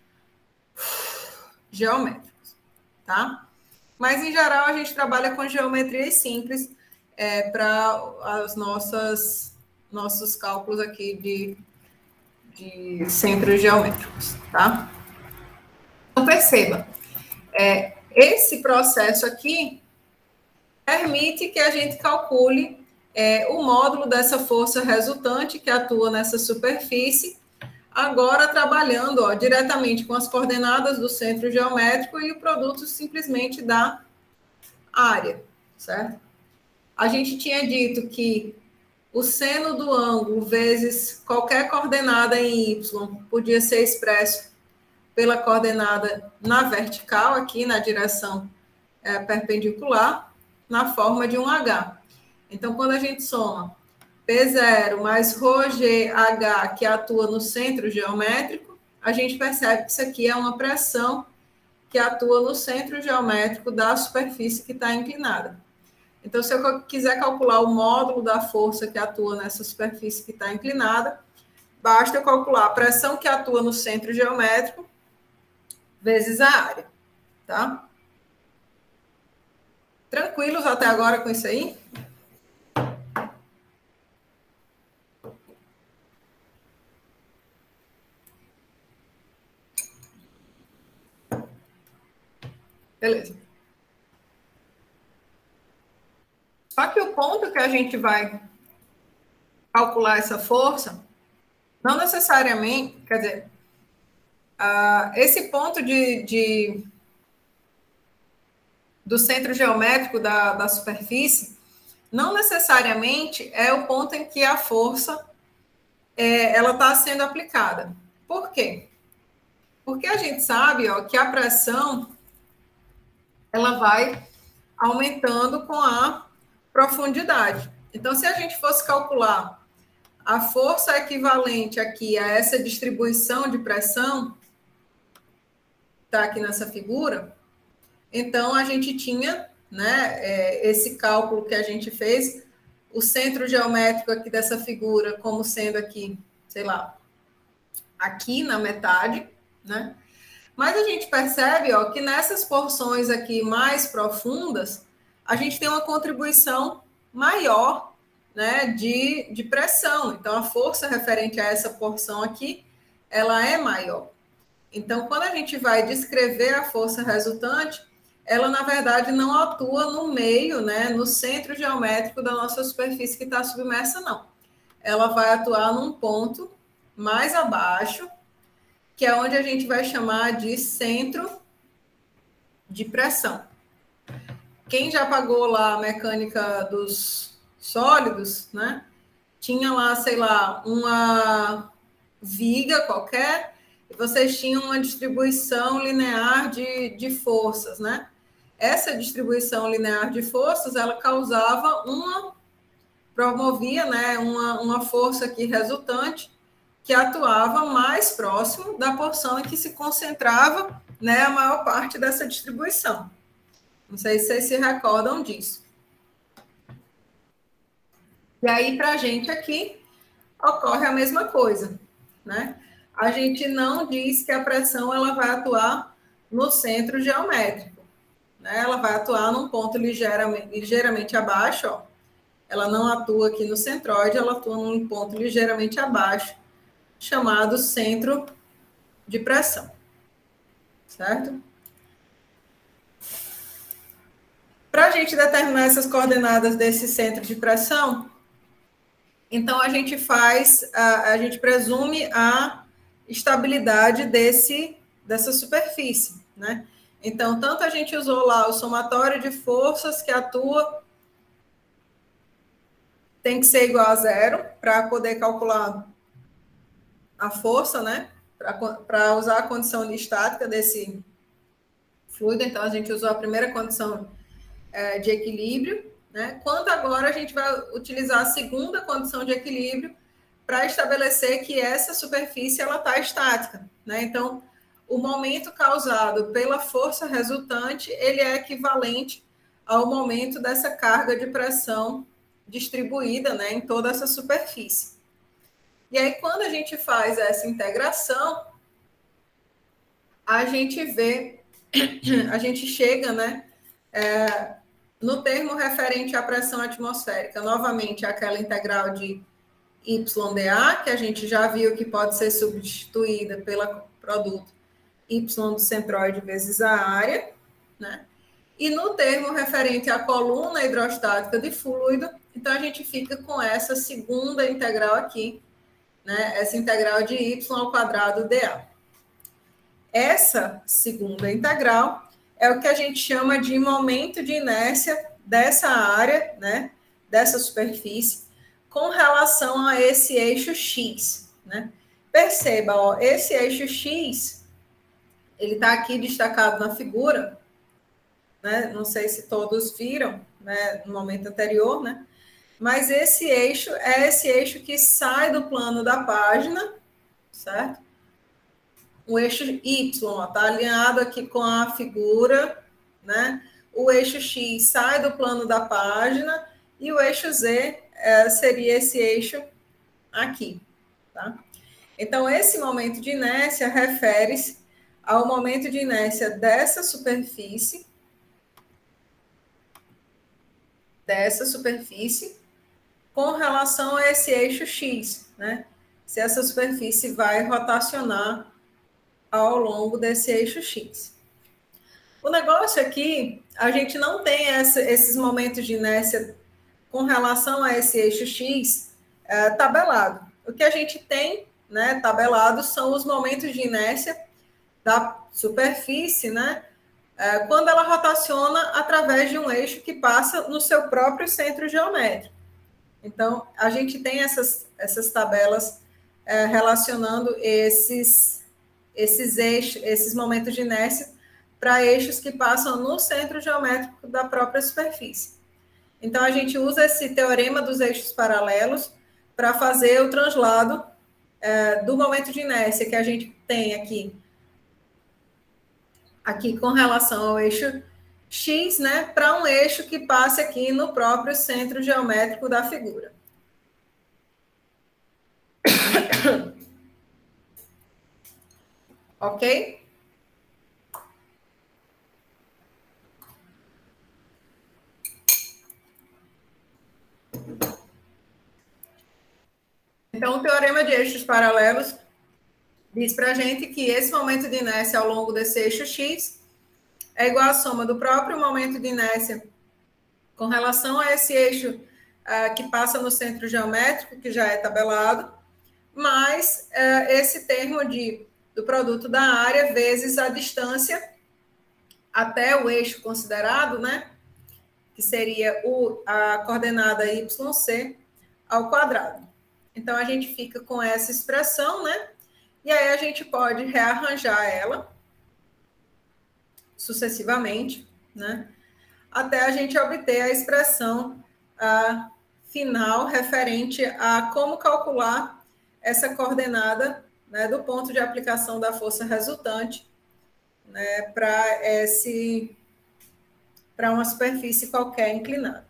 geométricos, tá? Mas, em geral, a gente trabalha com geometrias simples para os nossos cálculos aqui de centros geométricos, tá? Então, perceba, esse processo aqui permite que a gente calcule o módulo dessa força resultante que atua nessa superfície, agora trabalhando diretamente com as coordenadas do centro geométrico, e o produto simplesmente dá área, certo? A gente tinha dito que o seno do ângulo vezes qualquer coordenada em y podia ser expresso pela coordenada na vertical, aqui na direção perpendicular, na forma de um H. Então, quando a gente soma P0 mais ρgh, que atua no centro geométrico, a gente percebe que isso aqui é uma pressão que atua no centro geométrico da superfície que está inclinada. Então, se eu quiser calcular o módulo da força que atua nessa superfície que está inclinada, basta eu calcular a pressão que atua no centro geométrico vezes a área, tá? Tranquilos até agora com isso aí? Beleza. Só que o ponto que a gente vai calcular essa força, não necessariamente, quer dizer, esse ponto do centro geométrico da superfície, não necessariamente é o ponto em que a força ela está sendo aplicada. Por quê? Porque a gente sabe, ó, que a pressão ela vai aumentando com a profundidade. Então, se a gente fosse calcular a força equivalente aqui a essa distribuição de pressão, está aqui nessa figura, então a gente tinha, né, esse cálculo que a gente fez, o centro geométrico aqui dessa figura como sendo aqui, sei lá, aqui na metade, né? Mas a gente percebe, ó, que nessas porções aqui mais profundas, a gente tem uma contribuição maior, né, de pressão. Então, a força referente a essa porção aqui, ela é maior. Então, quando a gente vai descrever a força resultante, ela, na verdade, não atua no meio, né, no centro geométrico da nossa superfície que está submersa, não. Ela vai atuar num ponto mais abaixo, que é onde a gente vai chamar de centro de pressão. Quem já pagou lá a mecânica dos sólidos, né? Tinha lá, sei lá, uma viga qualquer, e vocês tinham uma distribuição linear de forças, né? Essa distribuição linear de forças, ela promovia, né, uma força aqui resultante, que atuava mais próximo da porção em que se concentrava, né, a maior parte dessa distribuição. Não sei se vocês se recordam disso. E aí, para a gente aqui, ocorre a mesma coisa, né? A gente não diz que a pressão ela vai atuar no centro geométrico, né? Ela vai atuar num ponto ligeiramente abaixo, ó. Ela não atua aqui no centroide, ela atua num ponto ligeiramente abaixo, chamado centro de pressão, certo? Para a gente determinar essas coordenadas desse centro de pressão, então a gente presume a estabilidade dessa superfície, né? Então, tanto a gente usou lá o somatório de forças que atua tem que ser igual a zero para poder calcular a força, né? Para usar a condição estática desse fluido. Então, a gente usou a primeira condição de equilíbrio, né? Quanto agora a gente vai utilizar a segunda condição de equilíbrio para estabelecer que essa superfície ela está estática, né? Então, o momento causado pela força resultante, ele é equivalente ao momento dessa carga de pressão distribuída, né, em toda essa superfície. E aí, quando a gente faz essa integração, a gente chega, né, no termo referente à pressão atmosférica, novamente, aquela integral de YdA, que a gente já viu que pode ser substituída pelo produto Y do centroide vezes a área, né? E no termo referente à coluna hidrostática de fluido, então a gente fica com essa segunda integral aqui, né? Essa integral de y ao quadrado dA. Essa segunda integral, é o que a gente chama de momento de inércia dessa área, né, dessa superfície, com relação a esse eixo X, né? Perceba, ó, esse eixo X, ele está aqui destacado na figura, né? Não sei se todos viram, né, no momento anterior, né? Mas esse eixo é esse eixo que sai do plano da página, certo? O eixo Y está alinhado aqui com a figura, né? O eixo X sai do plano da página e o eixo Z seria esse eixo aqui, tá? Então, esse momento de inércia refere-se ao momento de inércia dessa superfície, com relação a esse eixo X, né? Se essa superfície vai rotacionar ao longo desse eixo X. O negócio aqui, a gente não tem esses momentos de inércia com relação a esse eixo X tabelado. O que a gente tem, né, tabelado são os momentos de inércia da superfície, né, quando ela rotaciona através de um eixo que passa no seu próprio centro geométrico. Então, a gente tem essas tabelas relacionando esses eixos, esses momentos de inércia para eixos que passam no centro geométrico da própria superfície. Então, a gente usa esse teorema dos eixos paralelos para fazer o translado do momento de inércia que a gente tem aqui com relação ao eixo X, né, para um eixo que passe aqui no próprio centro geométrico da figura. Ok? Então, o teorema de eixos paralelos diz para a gente que esse momento de inércia ao longo desse eixo X é igual à soma do próprio momento de inércia com relação a esse eixo que passa no centro geométrico, que já é tabelado, mais esse termo do produto da área vezes a distância até o eixo considerado, né? Que seria a coordenada YC ao quadrado. Então, a gente fica com essa expressão, né? E aí a gente pode rearranjar ela sucessivamente, né? Até a gente obter a expressão final referente a como calcular essa coordenada, né, do ponto de aplicação da força resultante, né, para uma superfície qualquer inclinada.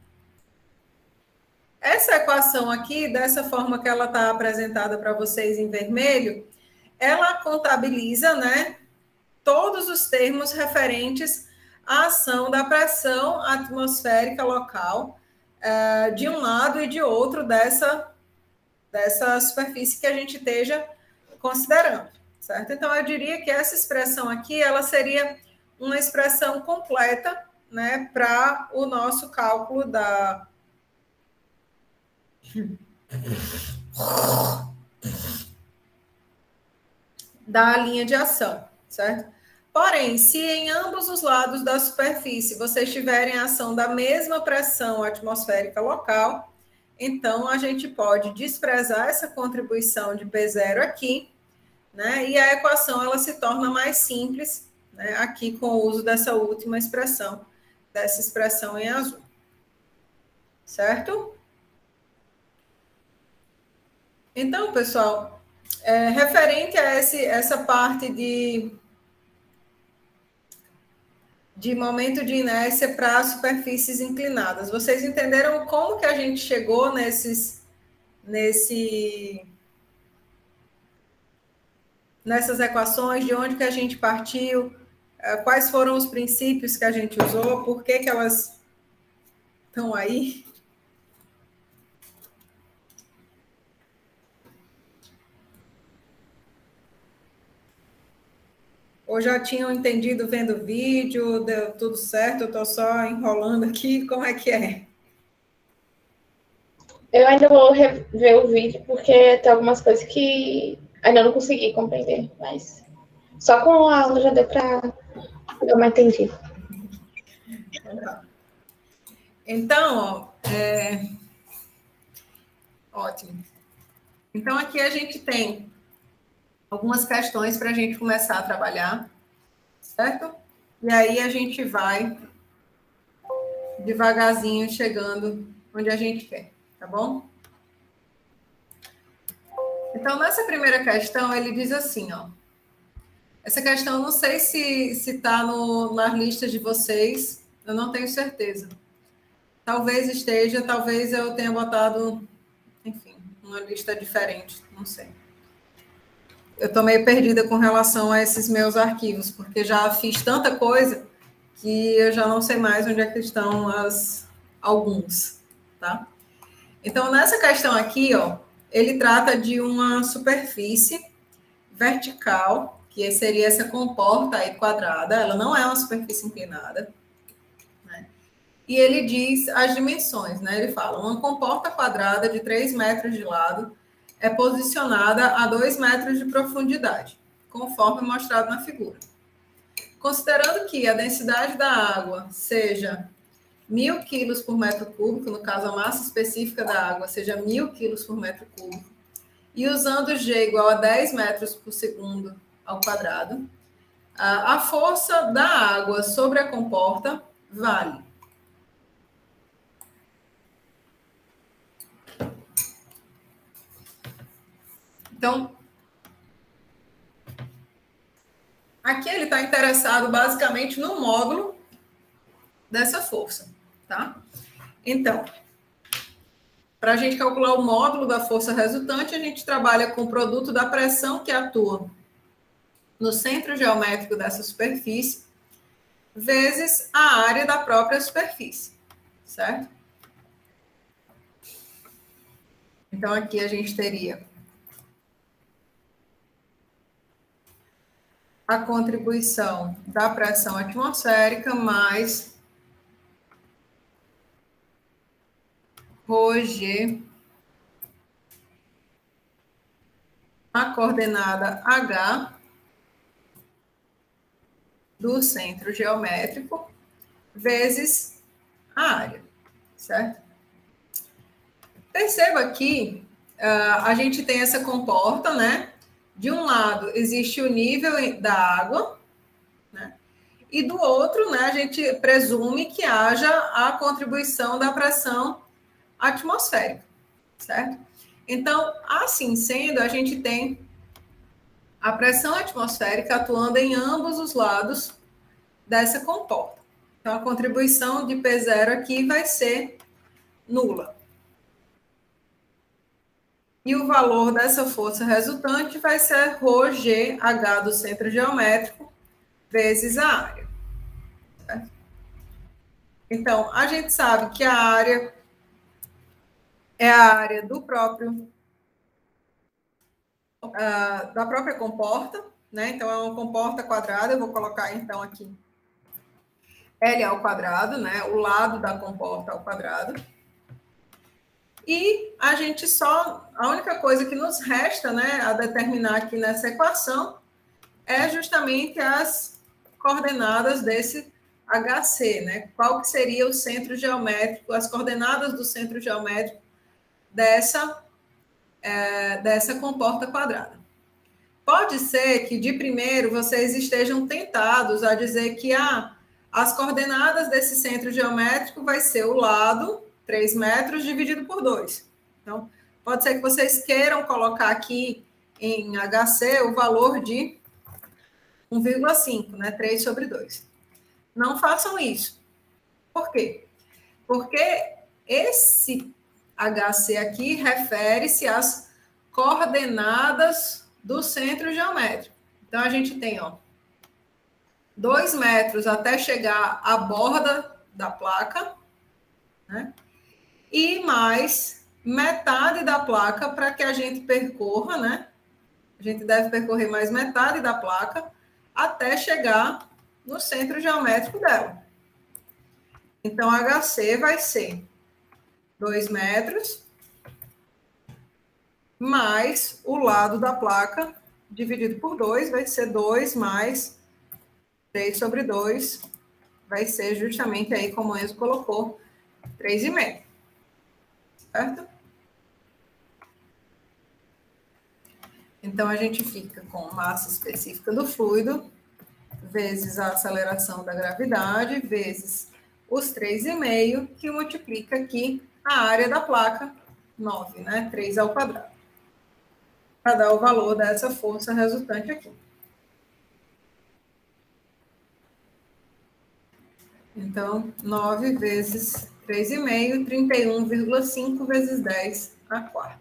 Essa equação aqui, dessa forma que ela está apresentada para vocês em vermelho, ela contabiliza, né, todos os termos referentes à ação da pressão atmosférica local de um lado e de outro dessa superfície que a gente esteja considerando, certo? Então, eu diria que essa expressão aqui, ela seria uma expressão completa, né, para o nosso cálculo da linha de ação, certo? Porém, se em ambos os lados da superfície vocês tiverem a ação da mesma pressão atmosférica local, então a gente pode desprezar essa contribuição de P0 aqui, né? E a equação ela se torna mais simples, né, aqui com o uso dessa última expressão, dessa expressão em azul. Certo? Então, pessoal, referente a essa parte de momento de inércia para superfícies inclinadas, vocês entenderam como que a gente chegou nessas equações, de onde que a gente partiu, quais foram os princípios que a gente usou, por que elas estão aí? Ou já tinham entendido vendo o vídeo, deu tudo certo, eu estou só enrolando aqui, como é que é? Eu ainda vou rever o vídeo, porque tem algumas coisas que ainda não consegui compreender, mas só com a aula já deu para dar uma entendida. Então, ótimo. Então, aqui a gente tem algumas questões para a gente começar a trabalhar, certo? E aí a gente vai devagarzinho chegando onde a gente quer, tá bom? Então, nessa primeira questão, ele diz assim, ó. Essa questão, não sei se está nas listas de vocês, eu não tenho certeza. Talvez esteja, talvez eu tenha botado, enfim, uma lista diferente, não sei. Eu estou meio perdida com relação a esses meus arquivos, porque já fiz tanta coisa que eu já não sei mais onde é que estão alguns, tá? Então, nessa questão aqui, ó, ele trata de uma superfície vertical, que seria essa comporta aí quadrada, ela não é uma superfície inclinada, né? E ele diz as dimensões, né? Ele fala, uma comporta quadrada de 3 metros de lado é posicionada a 2 metros de profundidade, conforme mostrado na figura. Considerando que a densidade da água seja 1.000 quilos por metro cúbico, no caso a massa específica da água seja 1.000 quilos por metro cúbico, e usando G igual a 10 metros por segundo ao quadrado, a força da água sobre a comporta vale. Então, aqui ele está interessado basicamente no módulo dessa força, tá? Então, para a gente calcular o módulo da força resultante, a gente trabalha com o produto da pressão que atua no centro geométrico dessa superfície, vezes a área da própria superfície, certo? Então, aqui a gente teria a contribuição da pressão atmosférica mais ρg, a coordenada H do centro geométrico, vezes a área, certo? Perceba que a gente tem essa comporta, né? De um lado existe o nível da água, né? E do outro, né, a gente presume que haja a contribuição da pressão atmosférica, certo? Então, assim sendo, a gente tem a pressão atmosférica atuando em ambos os lados dessa comporta. Então, a contribuição de P0 aqui vai ser nula. E o valor dessa força resultante vai ser ρgh do centro geométrico vezes a área. Certo? Então, a gente sabe que a área é a área do próprio da própria comporta, né? Então, é uma comporta quadrada, eu vou colocar, então, aqui L ao quadrado, né? O lado da comporta ao quadrado. E a gente a única coisa que nos resta, né, a determinar aqui nessa equação é justamente as coordenadas desse HC, né? Qual que seria o centro geométrico, as coordenadas do centro geométrico dessa comporta quadrada. Pode ser que, de primeiro, vocês estejam tentados a dizer que as coordenadas desse centro geométrico vai ser o lado 3 metros dividido por 2. Então, pode ser que vocês queiram colocar aqui em HC o valor de 1,5, né? 3 sobre 2. Não façam isso. Por quê? Porque esse HC aqui refere-se às coordenadas do centro geométrico. Então, a gente tem, ó, 2 metros até chegar à borda da placa, né? E mais metade da placa para que a gente percorra, né? A gente deve percorrer mais metade da placa até chegar no centro geométrico dela. Então, HC vai ser 2 metros mais o lado da placa dividido por 2, vai ser 2 mais 3 sobre 2 vai ser justamente aí como o Enzo colocou, 3,5, certo? Então, a gente fica com massa específica do fluido, vezes a aceleração da gravidade, vezes os 3,5, que multiplica aqui a área da placa, 9, né? 3 ao quadrado, para dar o valor dessa força resultante aqui. Então, 9 vezes 3,5, 31,5 vezes 10 a quarta.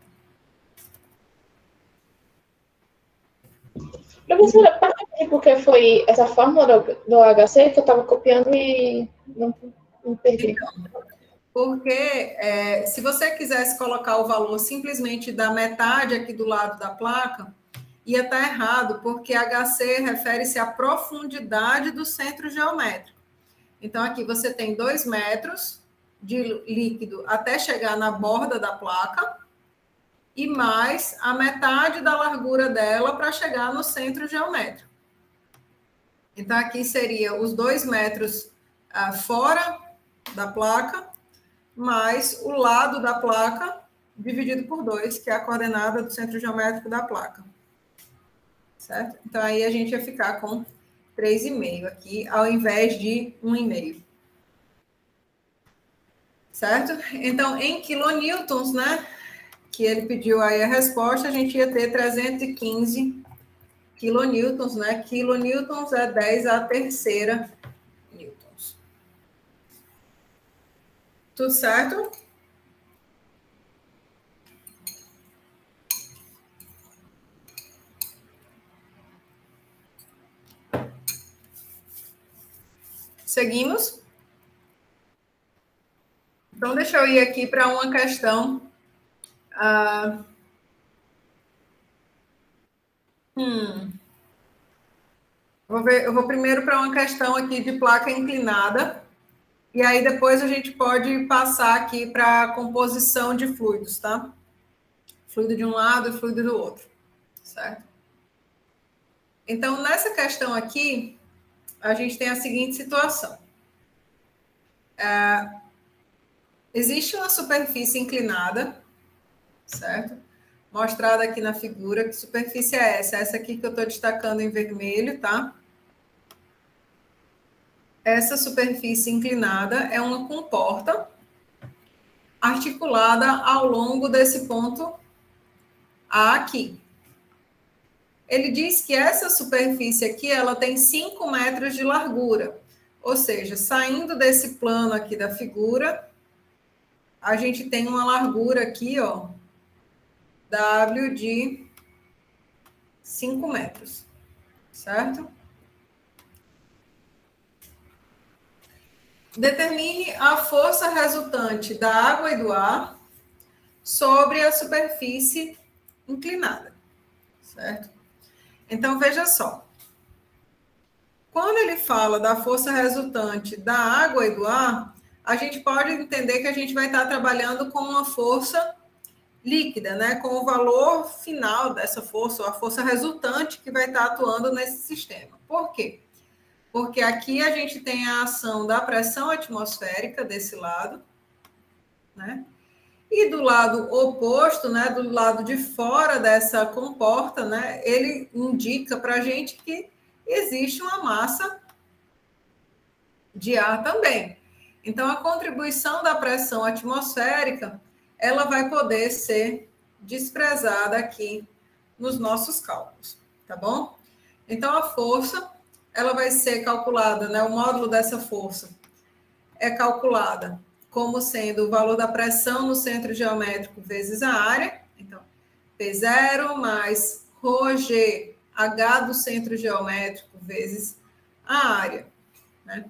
Professora, pode repetir porque foi essa fórmula do HC que eu estava copiando e não perdi. Então, porque se você quisesse colocar o valor simplesmente da metade aqui do lado da placa, ia estar errado, porque HC refere-se à profundidade do centro geométrico. Então, aqui você tem 2 metros de líquido até chegar na borda da placa e mais a metade da largura dela para chegar no centro geométrico. Então, aqui seria os 2 metros fora da placa, mais o lado da placa dividido por 2, que é a coordenada do centro geométrico da placa. Certo? Então, aí a gente ia ficar com 3,5 aqui, ao invés de 1,5. Certo? Então, em quilonewtons, né, que ele pediu aí a resposta, a gente ia ter 315 quilonewtons, né? Quilonewtons é 10 à terceira newtons. Tudo certo? Seguimos? Então, deixa eu ir aqui para uma questão. Eu vou primeiro para uma questão aqui de placa inclinada, e aí depois a gente pode passar aqui para a composição de fluidos, tá? Fluido de um lado e fluido do outro, certo? Então, nessa questão aqui, a gente tem a seguinte situação. Existe uma superfície inclinada, certo? Mostrada aqui na figura. Que superfície é essa? Essa aqui que eu estou destacando em vermelho, tá? Essa superfície inclinada é uma comporta articulada ao longo desse ponto A aqui. Ele diz que essa superfície aqui, ela tem 5 metros de largura. Ou seja, saindo desse plano aqui da figura, a gente tem uma largura aqui, ó, W de 5 metros, certo? Determine a força resultante da água e do ar sobre a superfície inclinada, certo? Então, veja só. Quando ele fala da força resultante da água e do ar, a gente pode entender que a gente vai estar trabalhando com uma força líquida, né? Com o valor final dessa força, ou a força resultante que vai estar atuando nesse sistema. Por quê? Porque aqui a gente tem a ação da pressão atmosférica desse lado, né? E do lado oposto, né, do lado de fora dessa comporta, né, ele indica para a gente que existe uma massa de ar também. Então, a contribuição da pressão atmosférica, ela vai poder ser desprezada aqui nos nossos cálculos, tá bom? Então, a força, ela vai ser calculada, né, o módulo dessa força é calculada como sendo o valor da pressão no centro geométrico vezes a área. Então, P0 mais ρg, H do centro geométrico vezes a área, né?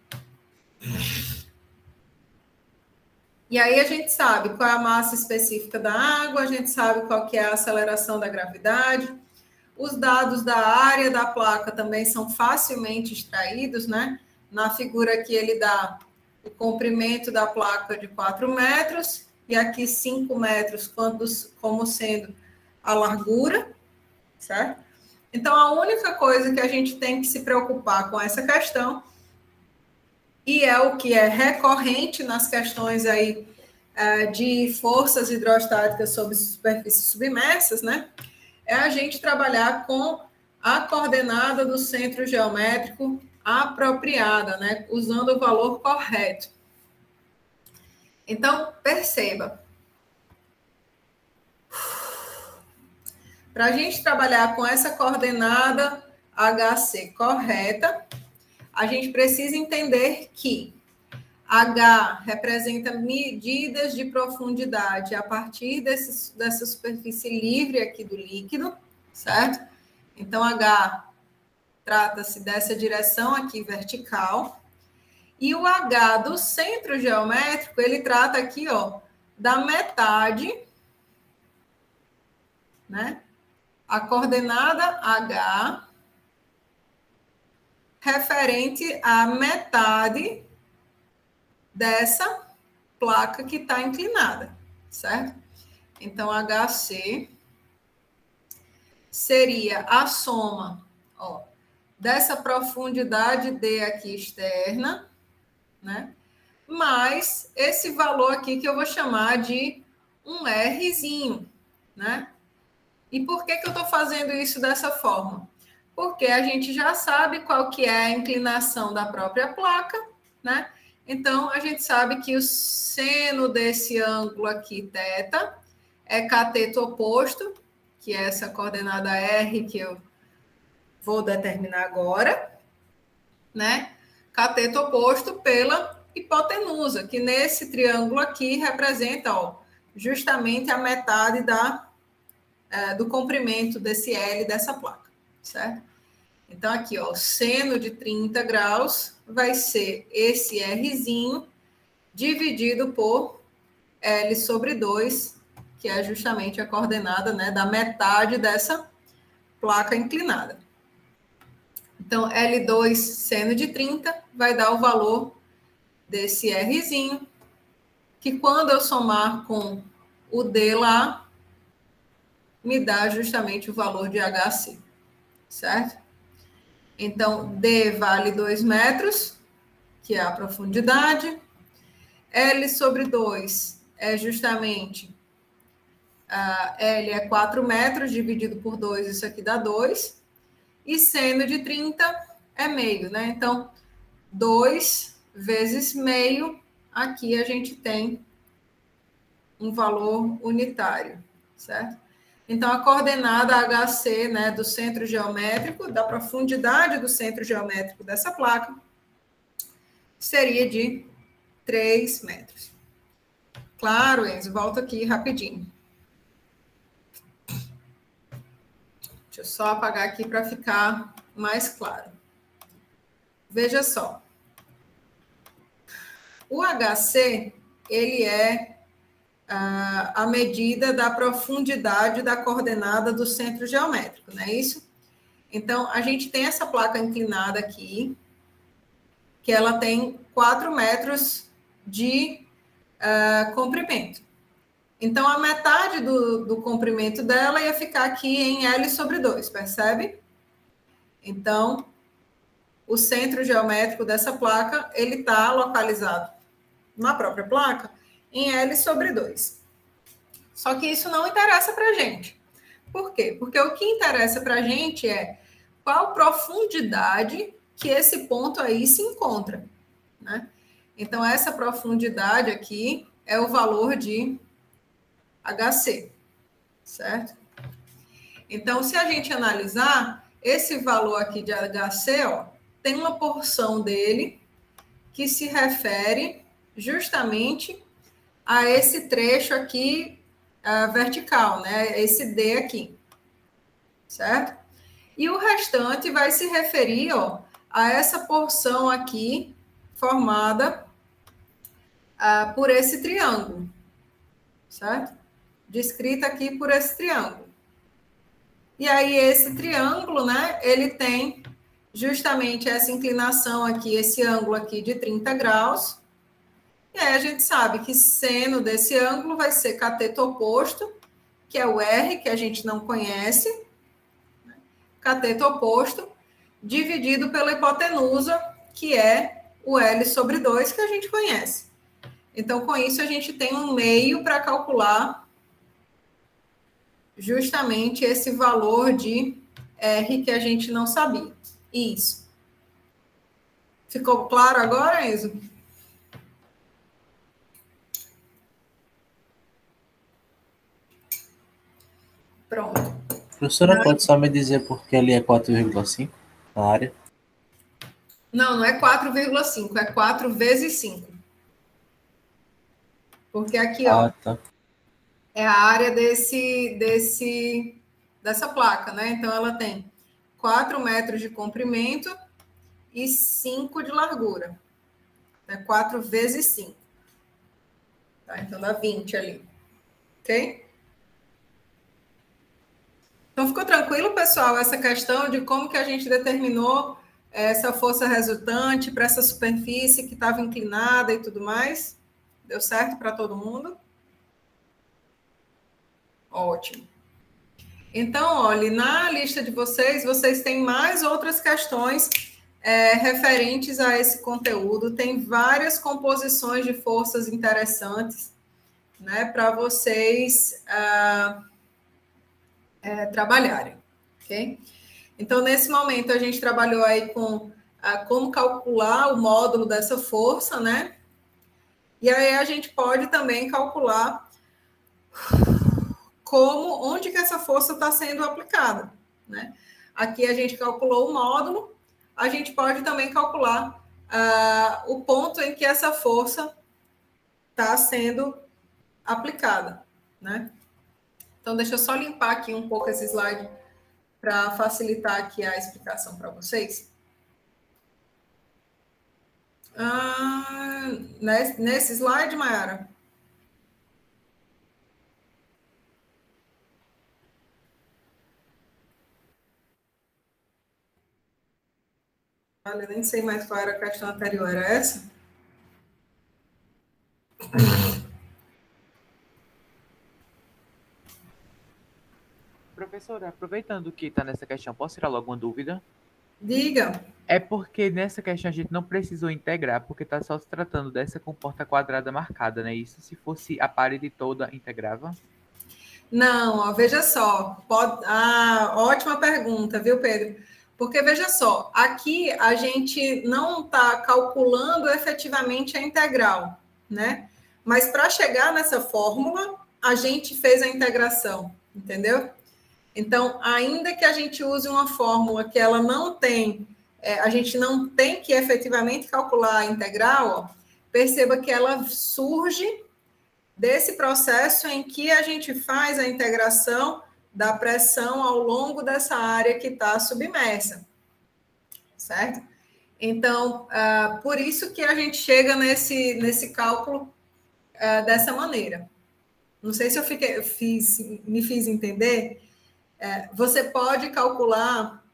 E aí a gente sabe qual é a massa específica da água, a gente sabe qual que é a aceleração da gravidade. Os dados da área da placa também são facilmente extraídos, né? Na figura aqui ele dá o comprimento da placa de 4 metros, e aqui 5 metros como sendo a largura, certo? Então, a única coisa que a gente tem que se preocupar com essa questão e é o que é recorrente nas questões aí de forças hidrostáticas sobre superfícies submersas, né? É a gente trabalhar com a coordenada do centro geométrico apropriada, né? Usando o valor correto. Então, perceba. Para a gente trabalhar com essa coordenada HC correta, a gente precisa entender que H representa medidas de profundidade a partir dessa superfície livre aqui do líquido, certo? Então, H trata-se dessa direção aqui vertical. E o H do centro geométrico, ele trata aqui, ó, da metade, né? A coordenada H referente à metade dessa placa que está inclinada, certo? Então, HC seria a soma, ó, dessa profundidade D aqui externa, né? Mais esse valor aqui que eu vou chamar de um Rzinho, né? E por que eu estou fazendo isso dessa forma? Porque a gente já sabe qual que é a inclinação da própria placa, né? Então, a gente sabe que o seno desse ângulo aqui, θ, é cateto oposto, que é essa coordenada R que eu vou determinar agora, né? Cateto oposto pela hipotenusa, que nesse triângulo aqui representa, ó, justamente a metade do comprimento desse L dessa placa, certo? Então, aqui, ó, o seno de 30 graus vai ser esse Rzinho dividido por L sobre 2, que é justamente a coordenada, né, da metade dessa placa inclinada. Então, L2 seno de 30 vai dar o valor desse Rzinho, que quando eu somar com o D lá, me dá justamente o valor de HC, certo? Então, D vale 2 metros, que é a profundidade. L sobre 2 é justamente... L é 4 metros, dividido por 2, isso aqui dá 2. E seno de 30 é meio, né? Então, 2 vezes meio, aqui a gente tem um valor unitário, certo? Então, a coordenada HC, né, do centro geométrico, da profundidade do centro geométrico dessa placa, seria de 3 metros. Claro, Enzo, volta aqui rapidinho. Deixa eu só apagar aqui para ficar mais claro. Veja só. O HC, ele é a medida da profundidade da coordenada do centro geométrico, não é isso? Então, a gente tem essa placa inclinada aqui, que ela tem 4 metros de comprimento. Então, a metade do comprimento dela ia ficar aqui em L sobre 2, percebe? Então, o centro geométrico dessa placa, ele está localizado na própria placa em L sobre 2. Só que isso não interessa para a gente. Por quê? Porque o que interessa para a gente é qual profundidade que esse ponto aí se encontra, né? Então, essa profundidade aqui é o valor de HC, certo? Então, se a gente analisar, esse valor aqui de HC, ó, tem uma porção dele que se refere justamente a esse trecho aqui vertical, né? Esse D aqui, certo? E o restante vai se referir, ó, a essa porção aqui formada por esse triângulo, certo? Descrita aqui por esse triângulo. E aí, esse triângulo, né, ele tem justamente essa inclinação aqui, esse ângulo aqui de 30 graus. E aí, a gente sabe que seno desse ângulo vai ser cateto oposto, que é o R, que a gente não conhece, cateto oposto, dividido pela hipotenusa, que é o L sobre 2 que a gente conhece. Então, com isso, a gente tem um meio para calcular justamente esse valor de R que a gente não sabia. Isso. Ficou claro agora, Enzo? Pronto. Professora, pode só me dizer por que ali é 4,5 na área? Não, não é 4,5, é 4 vezes 5. Porque aqui, ó, Tá. é a área dessa placa, né? Então, ela tem 4 metros de comprimento e 5 de largura. É 4 vezes 5. Tá? Então, dá 20 ali. Ok? Então, ficou tranquilo, pessoal, essa questão de como que a gente determinou essa força resultante para essa superfície que estava inclinada e tudo mais? Deu certo para todo mundo? Ótimo. Então, olha, na lista de vocês têm mais outras questões referentes a esse conteúdo. Tem várias composições de forças interessantes, né, para vocês trabalharem, ok? Então, nesse momento, a gente trabalhou aí com como calcular o módulo dessa força, né? E aí a gente pode também calcular onde que essa força está sendo aplicada, né? Aqui a gente calculou o módulo, a gente pode também calcular o ponto em que essa força está sendo aplicada, né? Então, deixa eu só limpar aqui um pouco esse slide para facilitar aqui a explicação para vocês. Nesse slide, Mayara? Olha, nem sei mais qual era a questão anterior, era essa? Professora, aproveitando que está nessa questão, posso tirar logo uma dúvida? Diga. É porque nessa questão a gente não precisou integrar, porque está só se tratando dessa comporta quadrada marcada, né? Isso se fosse a parede toda integrava? Não, ó, veja só. Ótima pergunta, viu, Pedro? Porque, veja só, aqui a gente não está calculando efetivamente a integral, né? Mas para chegar nessa fórmula, a gente fez a integração, entendeu? Então, ainda que a gente use uma fórmula que ela não tem, a gente não tem que efetivamente calcular a integral, ó, perceba que ela surge desse processo em que a gente faz a integração da pressão ao longo dessa área que está submersa, certo? Então, por isso que a gente chega nesse cálculo dessa maneira. Não sei se eu me fiz entender. Você pode calcular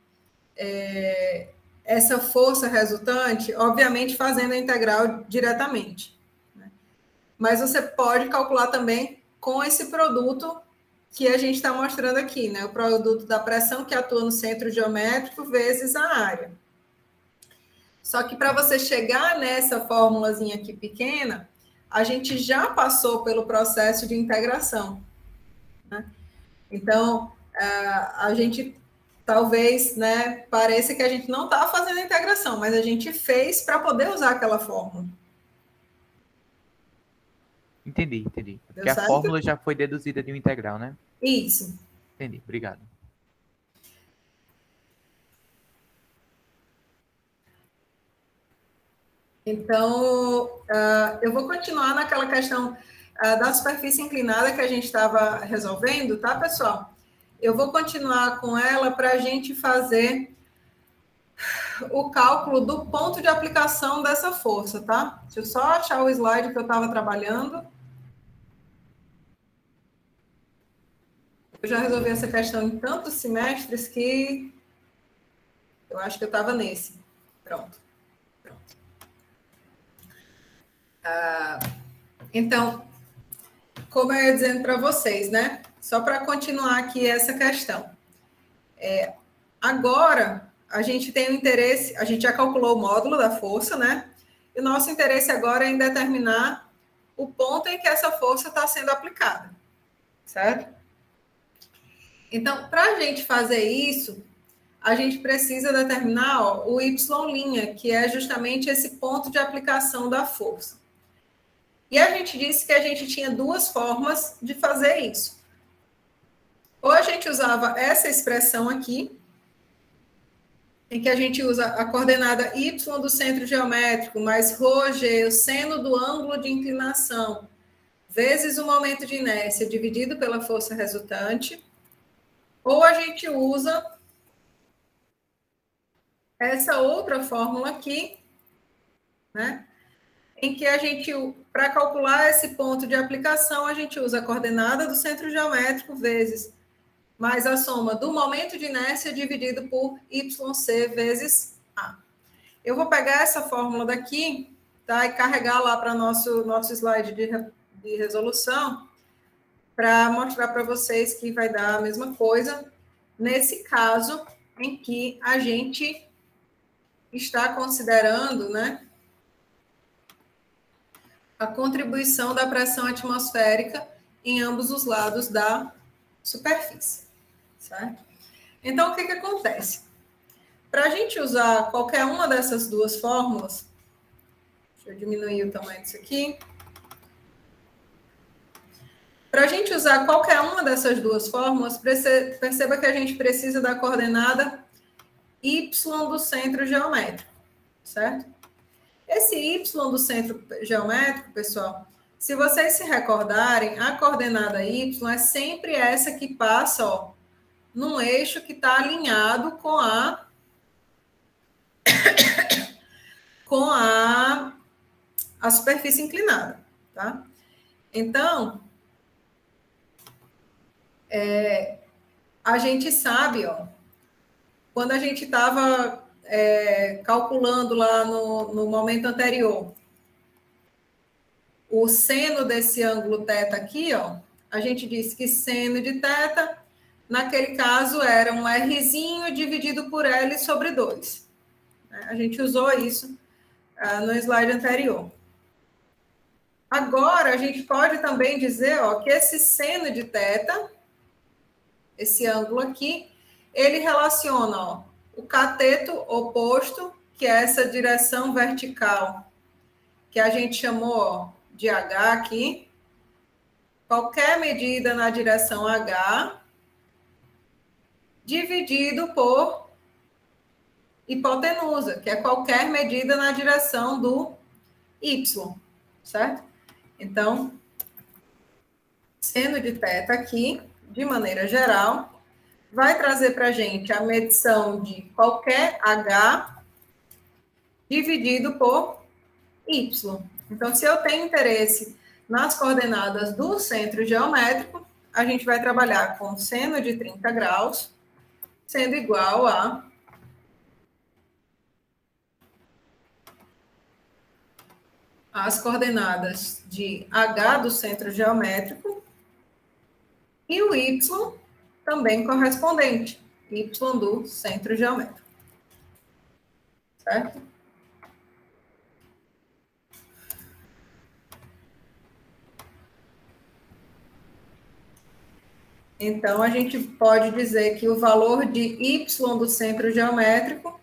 essa força resultante, obviamente, fazendo a integral diretamente. Né? Mas você pode calcular também com esse produto que a gente está mostrando aqui, né? O produto da pressão que atua no centro geométrico vezes a área. Só que para você chegar nessa formulazinha aqui pequena, a gente já passou pelo processo de integração. Né? Então, a gente talvez, né, pareça que a gente não está fazendo a integração, mas a gente fez para poder usar aquela fórmula. Entendi. Porque a fórmula já foi deduzida de um integral, né? Isso. Entendi, obrigado. Então, eu vou continuar naquela questão da superfície inclinada que a gente estava resolvendo, tá, pessoal? Eu vou continuar com ela para a gente fazer o cálculo do ponto de aplicação dessa força, tá? Deixa eu só achar o slide que eu estava trabalhando. Eu já resolvi essa questão em tantos semestres que eu acho que eu estava nesse. Pronto. Então, como eu ia dizendo para vocês, né? Só para continuar aqui essa questão. Agora, a gente tem o interesse, a gente já calculou o módulo da força, né? E o nosso interesse agora é em determinar o ponto em que essa força está sendo aplicada, certo? Então, para a gente fazer isso, a gente precisa determinar o y', que é justamente esse ponto de aplicação da força. E a gente disse que a gente tinha duas formas de fazer isso. Ou a gente usava essa expressão aqui, em que a gente usa a coordenada y do centro geométrico mais ρg, o seno do ângulo de inclinação, vezes o momento de inércia dividido pela força resultante. Ou a gente usa essa outra fórmula aqui, né? Em que a gente, para calcular esse ponto de aplicação, a gente usa a coordenada do centro geométrico vezes mais a soma do momento de inércia dividido por YC vezes A. Eu vou pegar essa fórmula daqui, tá? E carregar lá para nosso slide de resolução, para mostrar para vocês que vai dar a mesma coisa, nesse caso em que a gente está considerando, né, a contribuição da pressão atmosférica em ambos os lados da superfície, certo? Então, o que acontece? Para a gente usar qualquer uma dessas duas fórmulas, deixa eu diminuir o tamanho disso aqui. Para a gente usar qualquer uma dessas duas fórmulas, perceba que a gente precisa da coordenada y do centro geométrico, certo? Esse y do centro geométrico, pessoal, se vocês se recordarem, a coordenada y é sempre essa que passa, ó, num eixo que está alinhado com a superfície inclinada, tá? Então, a gente sabe, ó, quando a gente estava calculando lá no momento anterior, o seno desse ângulo θ aqui, ó, a gente disse que seno de θ, naquele caso, era um Rzinho dividido por L sobre 2. A gente usou isso no slide anterior. Agora, a gente pode também dizer, ó, que esse seno de θ, esse ângulo aqui, ele relaciona, ó, o cateto oposto, que é essa direção vertical, que a gente chamou, ó, de H aqui. Qualquer medida na direção H, dividido por hipotenusa, que é qualquer medida na direção do Y, certo? Então, seno de θ aqui, de maneira geral, vai trazer para a gente a medição de qualquer H dividido por Y. Então, se eu tenho interesse nas coordenadas do centro geométrico, a gente vai trabalhar com seno de 30 graus, sendo igual a as coordenadas de H do centro geométrico e o Y também correspondente, Y do centro geométrico. Certo? Então, a gente pode dizer que o valor de Y do centro geométrico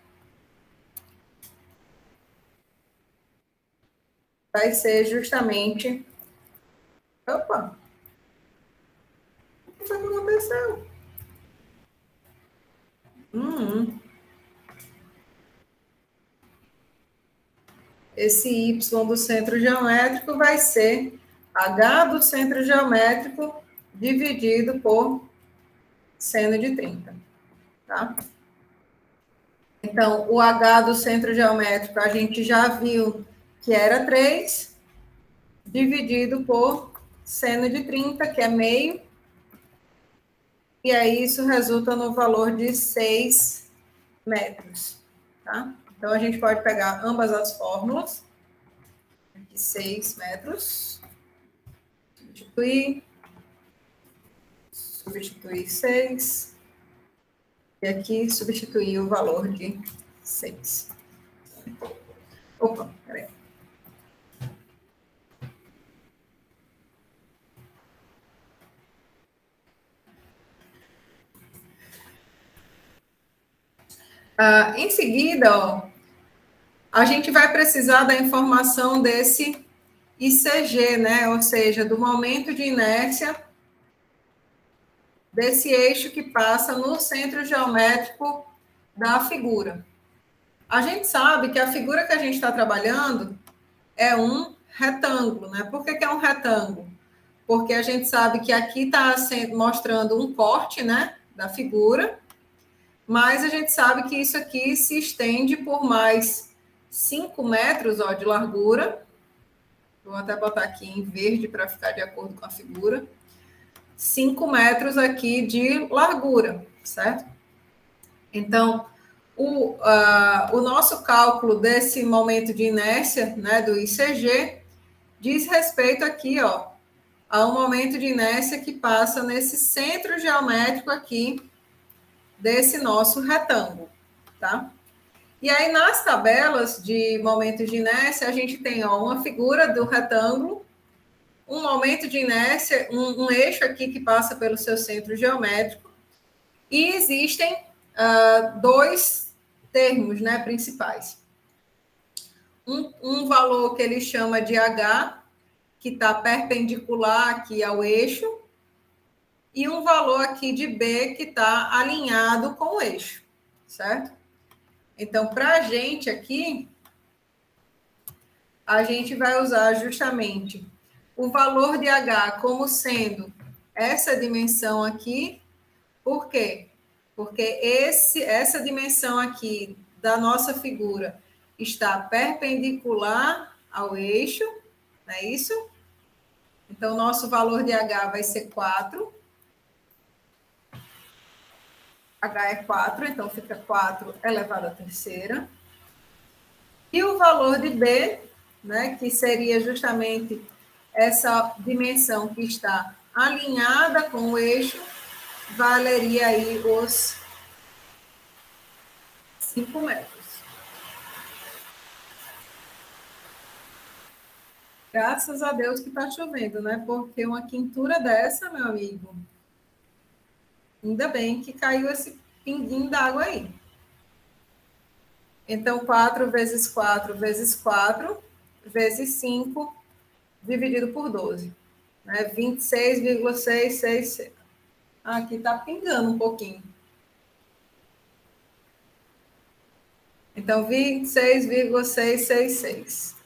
vai ser justamente... Opa! O que foi que aconteceu? Esse Y do centro geométrico vai ser H do centro geométrico dividido por seno de 30, tá? Então, o H do centro geométrico a gente já viu que era 3, dividido por seno de 30, que é meio, e aí isso resulta no valor de 6 metros, tá? Então, a gente pode pegar ambas as fórmulas, aqui 6 metros, substituir 6, e aqui substituir o valor de 6. Opa, peraí. Em seguida, ó, a gente vai precisar da informação desse ICG, né? Ou seja, do momento de inércia desse eixo que passa no centro geométrico da figura. A gente sabe que a figura que a gente está trabalhando é um retângulo, né? Por que é um retângulo? Porque a gente sabe que aqui está mostrando um corte, né, da figura, mas a gente sabe que isso aqui se estende por mais 5 metros, ó, de largura. Vou até botar aqui em verde para ficar de acordo com a figura. 5 metros aqui de largura, certo? Então, o nosso cálculo desse momento de inércia, né, do ICG, diz respeito aqui, ó, a um momento de inércia que passa nesse centro geométrico aqui desse nosso retângulo, tá? E aí, nas tabelas de momentos de inércia, a gente tem, ó, uma figura do retângulo, um momento de inércia, um eixo aqui que passa pelo seu centro geométrico, e existem dois termos, né, principais. Um valor que ele chama de H, que está perpendicular aqui ao eixo, e um valor aqui de B, que está alinhado com o eixo, certo? Então, para a gente aqui, a gente vai usar justamente o valor de H como sendo essa dimensão aqui. Por quê? Porque essa dimensão aqui da nossa figura está perpendicular ao eixo, não é isso? Então, nosso valor de H vai ser 4. H é 4, então fica 4 elevado à terceira. E o valor de B, né, que seria justamente essa dimensão que está alinhada com o eixo, valeria aí os 5 metros. Graças a Deus que está chovendo, né? Porque uma quintura dessa, meu amigo, ainda bem que caiu esse pinguinho d'água aí. Então, 4 vezes 4 vezes 4 vezes 5 dividido por 12. Né? 26,666. Aqui está pingando um pouquinho. Então, 26,666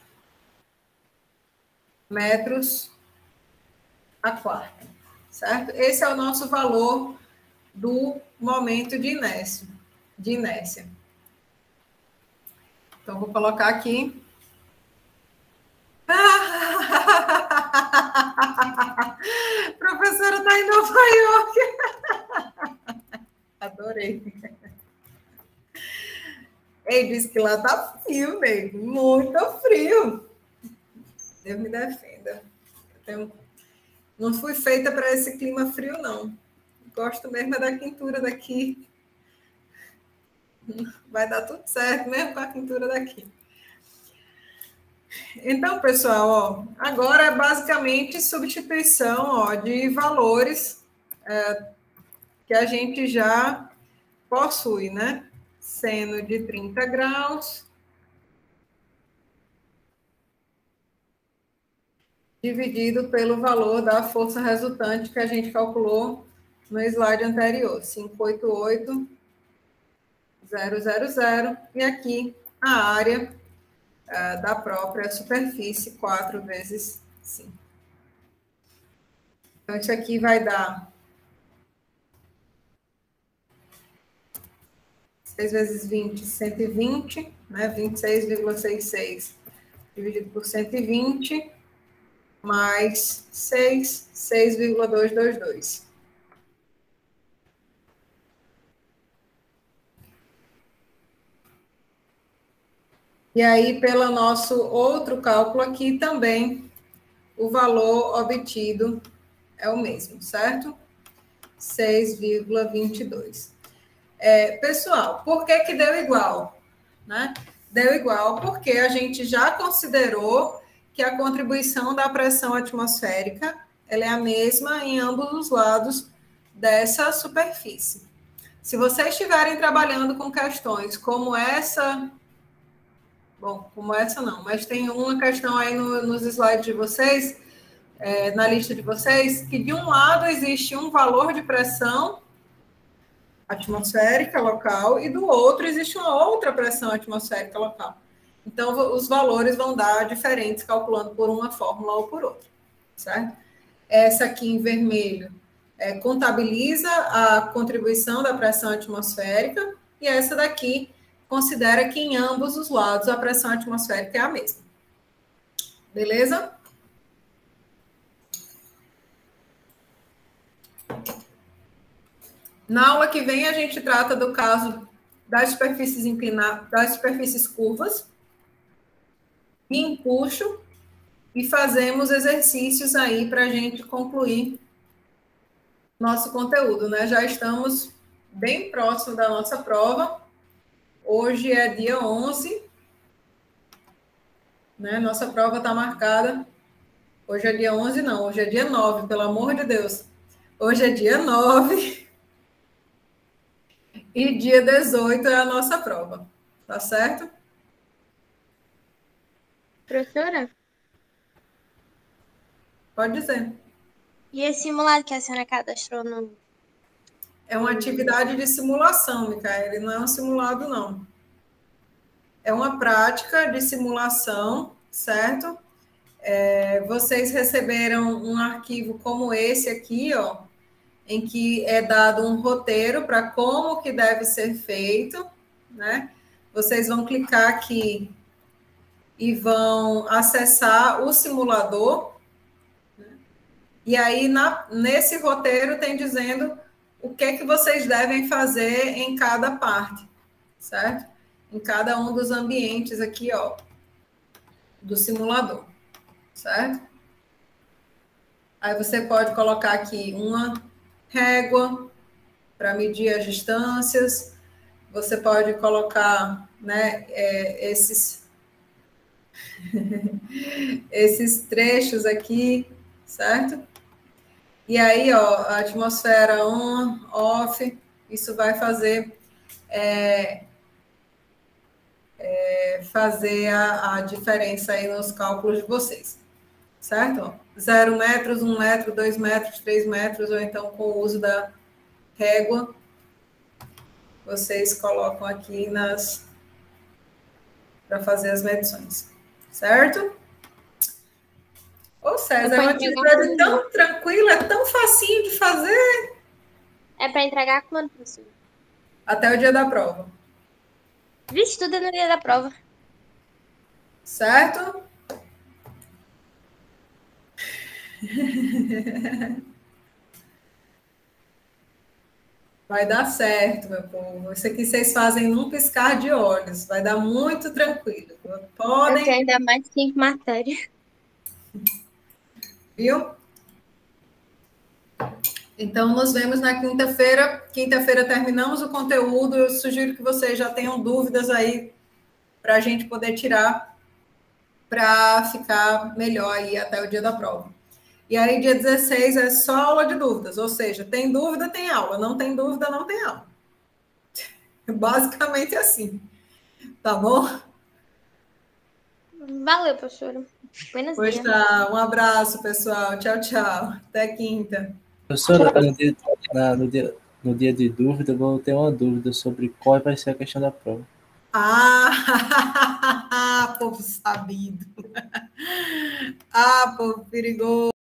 metros a quarta, certo? Esse é o nosso valor do momento de inércia. Então, vou colocar aqui. Professora está em Nova York. Adorei. Ele disse que lá tá frio, nego. Muito frio. Deus me defenda. Não fui feita para esse clima frio, não. Gosto mesmo da quintura daqui. Vai dar tudo certo mesmo com a quintura daqui. Então, pessoal, ó, agora é basicamente substituição, ó, de valores que a gente já possui, né? Seno de 30 graus dividido pelo valor da força resultante que a gente calculou no slide anterior, 588,000, e aqui a área da própria superfície, 4 vezes 5. Então, isso aqui vai dar 6 vezes 20, 120, né? 26,66 dividido por 120, mais 6, 6,222. E aí, pelo nosso outro cálculo aqui, também o valor obtido é o mesmo, certo? 6,22. Pessoal, por que que deu igual? Né? Deu igual porque a gente já considerou que a contribuição da pressão atmosférica ela é a mesma em ambos os lados dessa superfície. Se vocês estiverem trabalhando com questões como essa, bom, como essa não, mas tem uma questão aí nos slides de vocês, na lista de vocês, que de um lado existe um valor de pressão atmosférica local e do outro existe uma outra pressão atmosférica local. Então, os valores vão dar diferentes, calculando por uma fórmula ou por outra, certo? Essa aqui em vermelho contabiliza a contribuição da pressão atmosférica e essa daqui considera que em ambos os lados a pressão atmosférica é a mesma. Beleza? Na aula que vem, a gente trata do caso das superfícies inclinadas, das superfícies curvas, e empuxo, e fazemos exercícios aí para a gente concluir nosso conteúdo, né? Já estamos bem próximo da nossa prova. Hoje é dia 11, né? Nossa prova está marcada. Hoje é dia 11, não, hoje é dia 9, pelo amor de Deus. Hoje é dia 9. E dia 18 é a nossa prova, tá certo? Professora, Pode dizer. e esse simulado que a senhora cadastrou no... É uma atividade de simulação, Micaele, não é um simulado, não. É uma prática de simulação, certo? Vocês receberam um arquivo como esse aqui, ó, em que é dado um roteiro para como que deve ser feito, né? Vocês vão clicar aqui e vão acessar o simulador, né? E aí nesse roteiro tem dizendo o que vocês devem fazer em cada parte, certo? Em cada um dos ambientes aqui, ó, do simulador, certo? Aí você pode colocar aqui uma régua para medir as distâncias. Você pode colocar, né, esses trechos aqui, certo? E aí, ó, a atmosfera on, off, isso vai fazer a diferença aí nos cálculos de vocês, certo? 0 metros, 1 metro, 2 metros, 3 metros, ou então com o uso da régua, vocês colocam aqui para fazer as medições, certo? Ô, César, é uma atividade tão tranquila, é tão facinho de fazer. É para entregar quando, professora? Até o dia da prova. Vixe, tudo é no dia da prova. Certo? Vai dar certo, meu povo. Isso aqui vocês fazem num piscar de olhos. Vai dar muito tranquilo. Eu tenho ainda mais 5 matérias. Viu? Então, nos vemos na quinta-feira. Quinta-feira terminamos o conteúdo. Eu sugiro que vocês já tenham dúvidas aí para a gente poder tirar para ficar melhor aí até o dia da prova. E aí, dia 16 é só aula de dúvidas, ou seja, tem dúvida, tem aula, não tem dúvida, não tem aula. Basicamente assim, tá bom? Valeu, professora. Buenos Pois dias. tá, um abraço, pessoal. Tchau, tchau. Até quinta. Professora, no dia de dúvida, eu vou ter uma dúvida sobre qual vai ser a questão da prova. Ah, povo sabido. Ah, povo perigoso.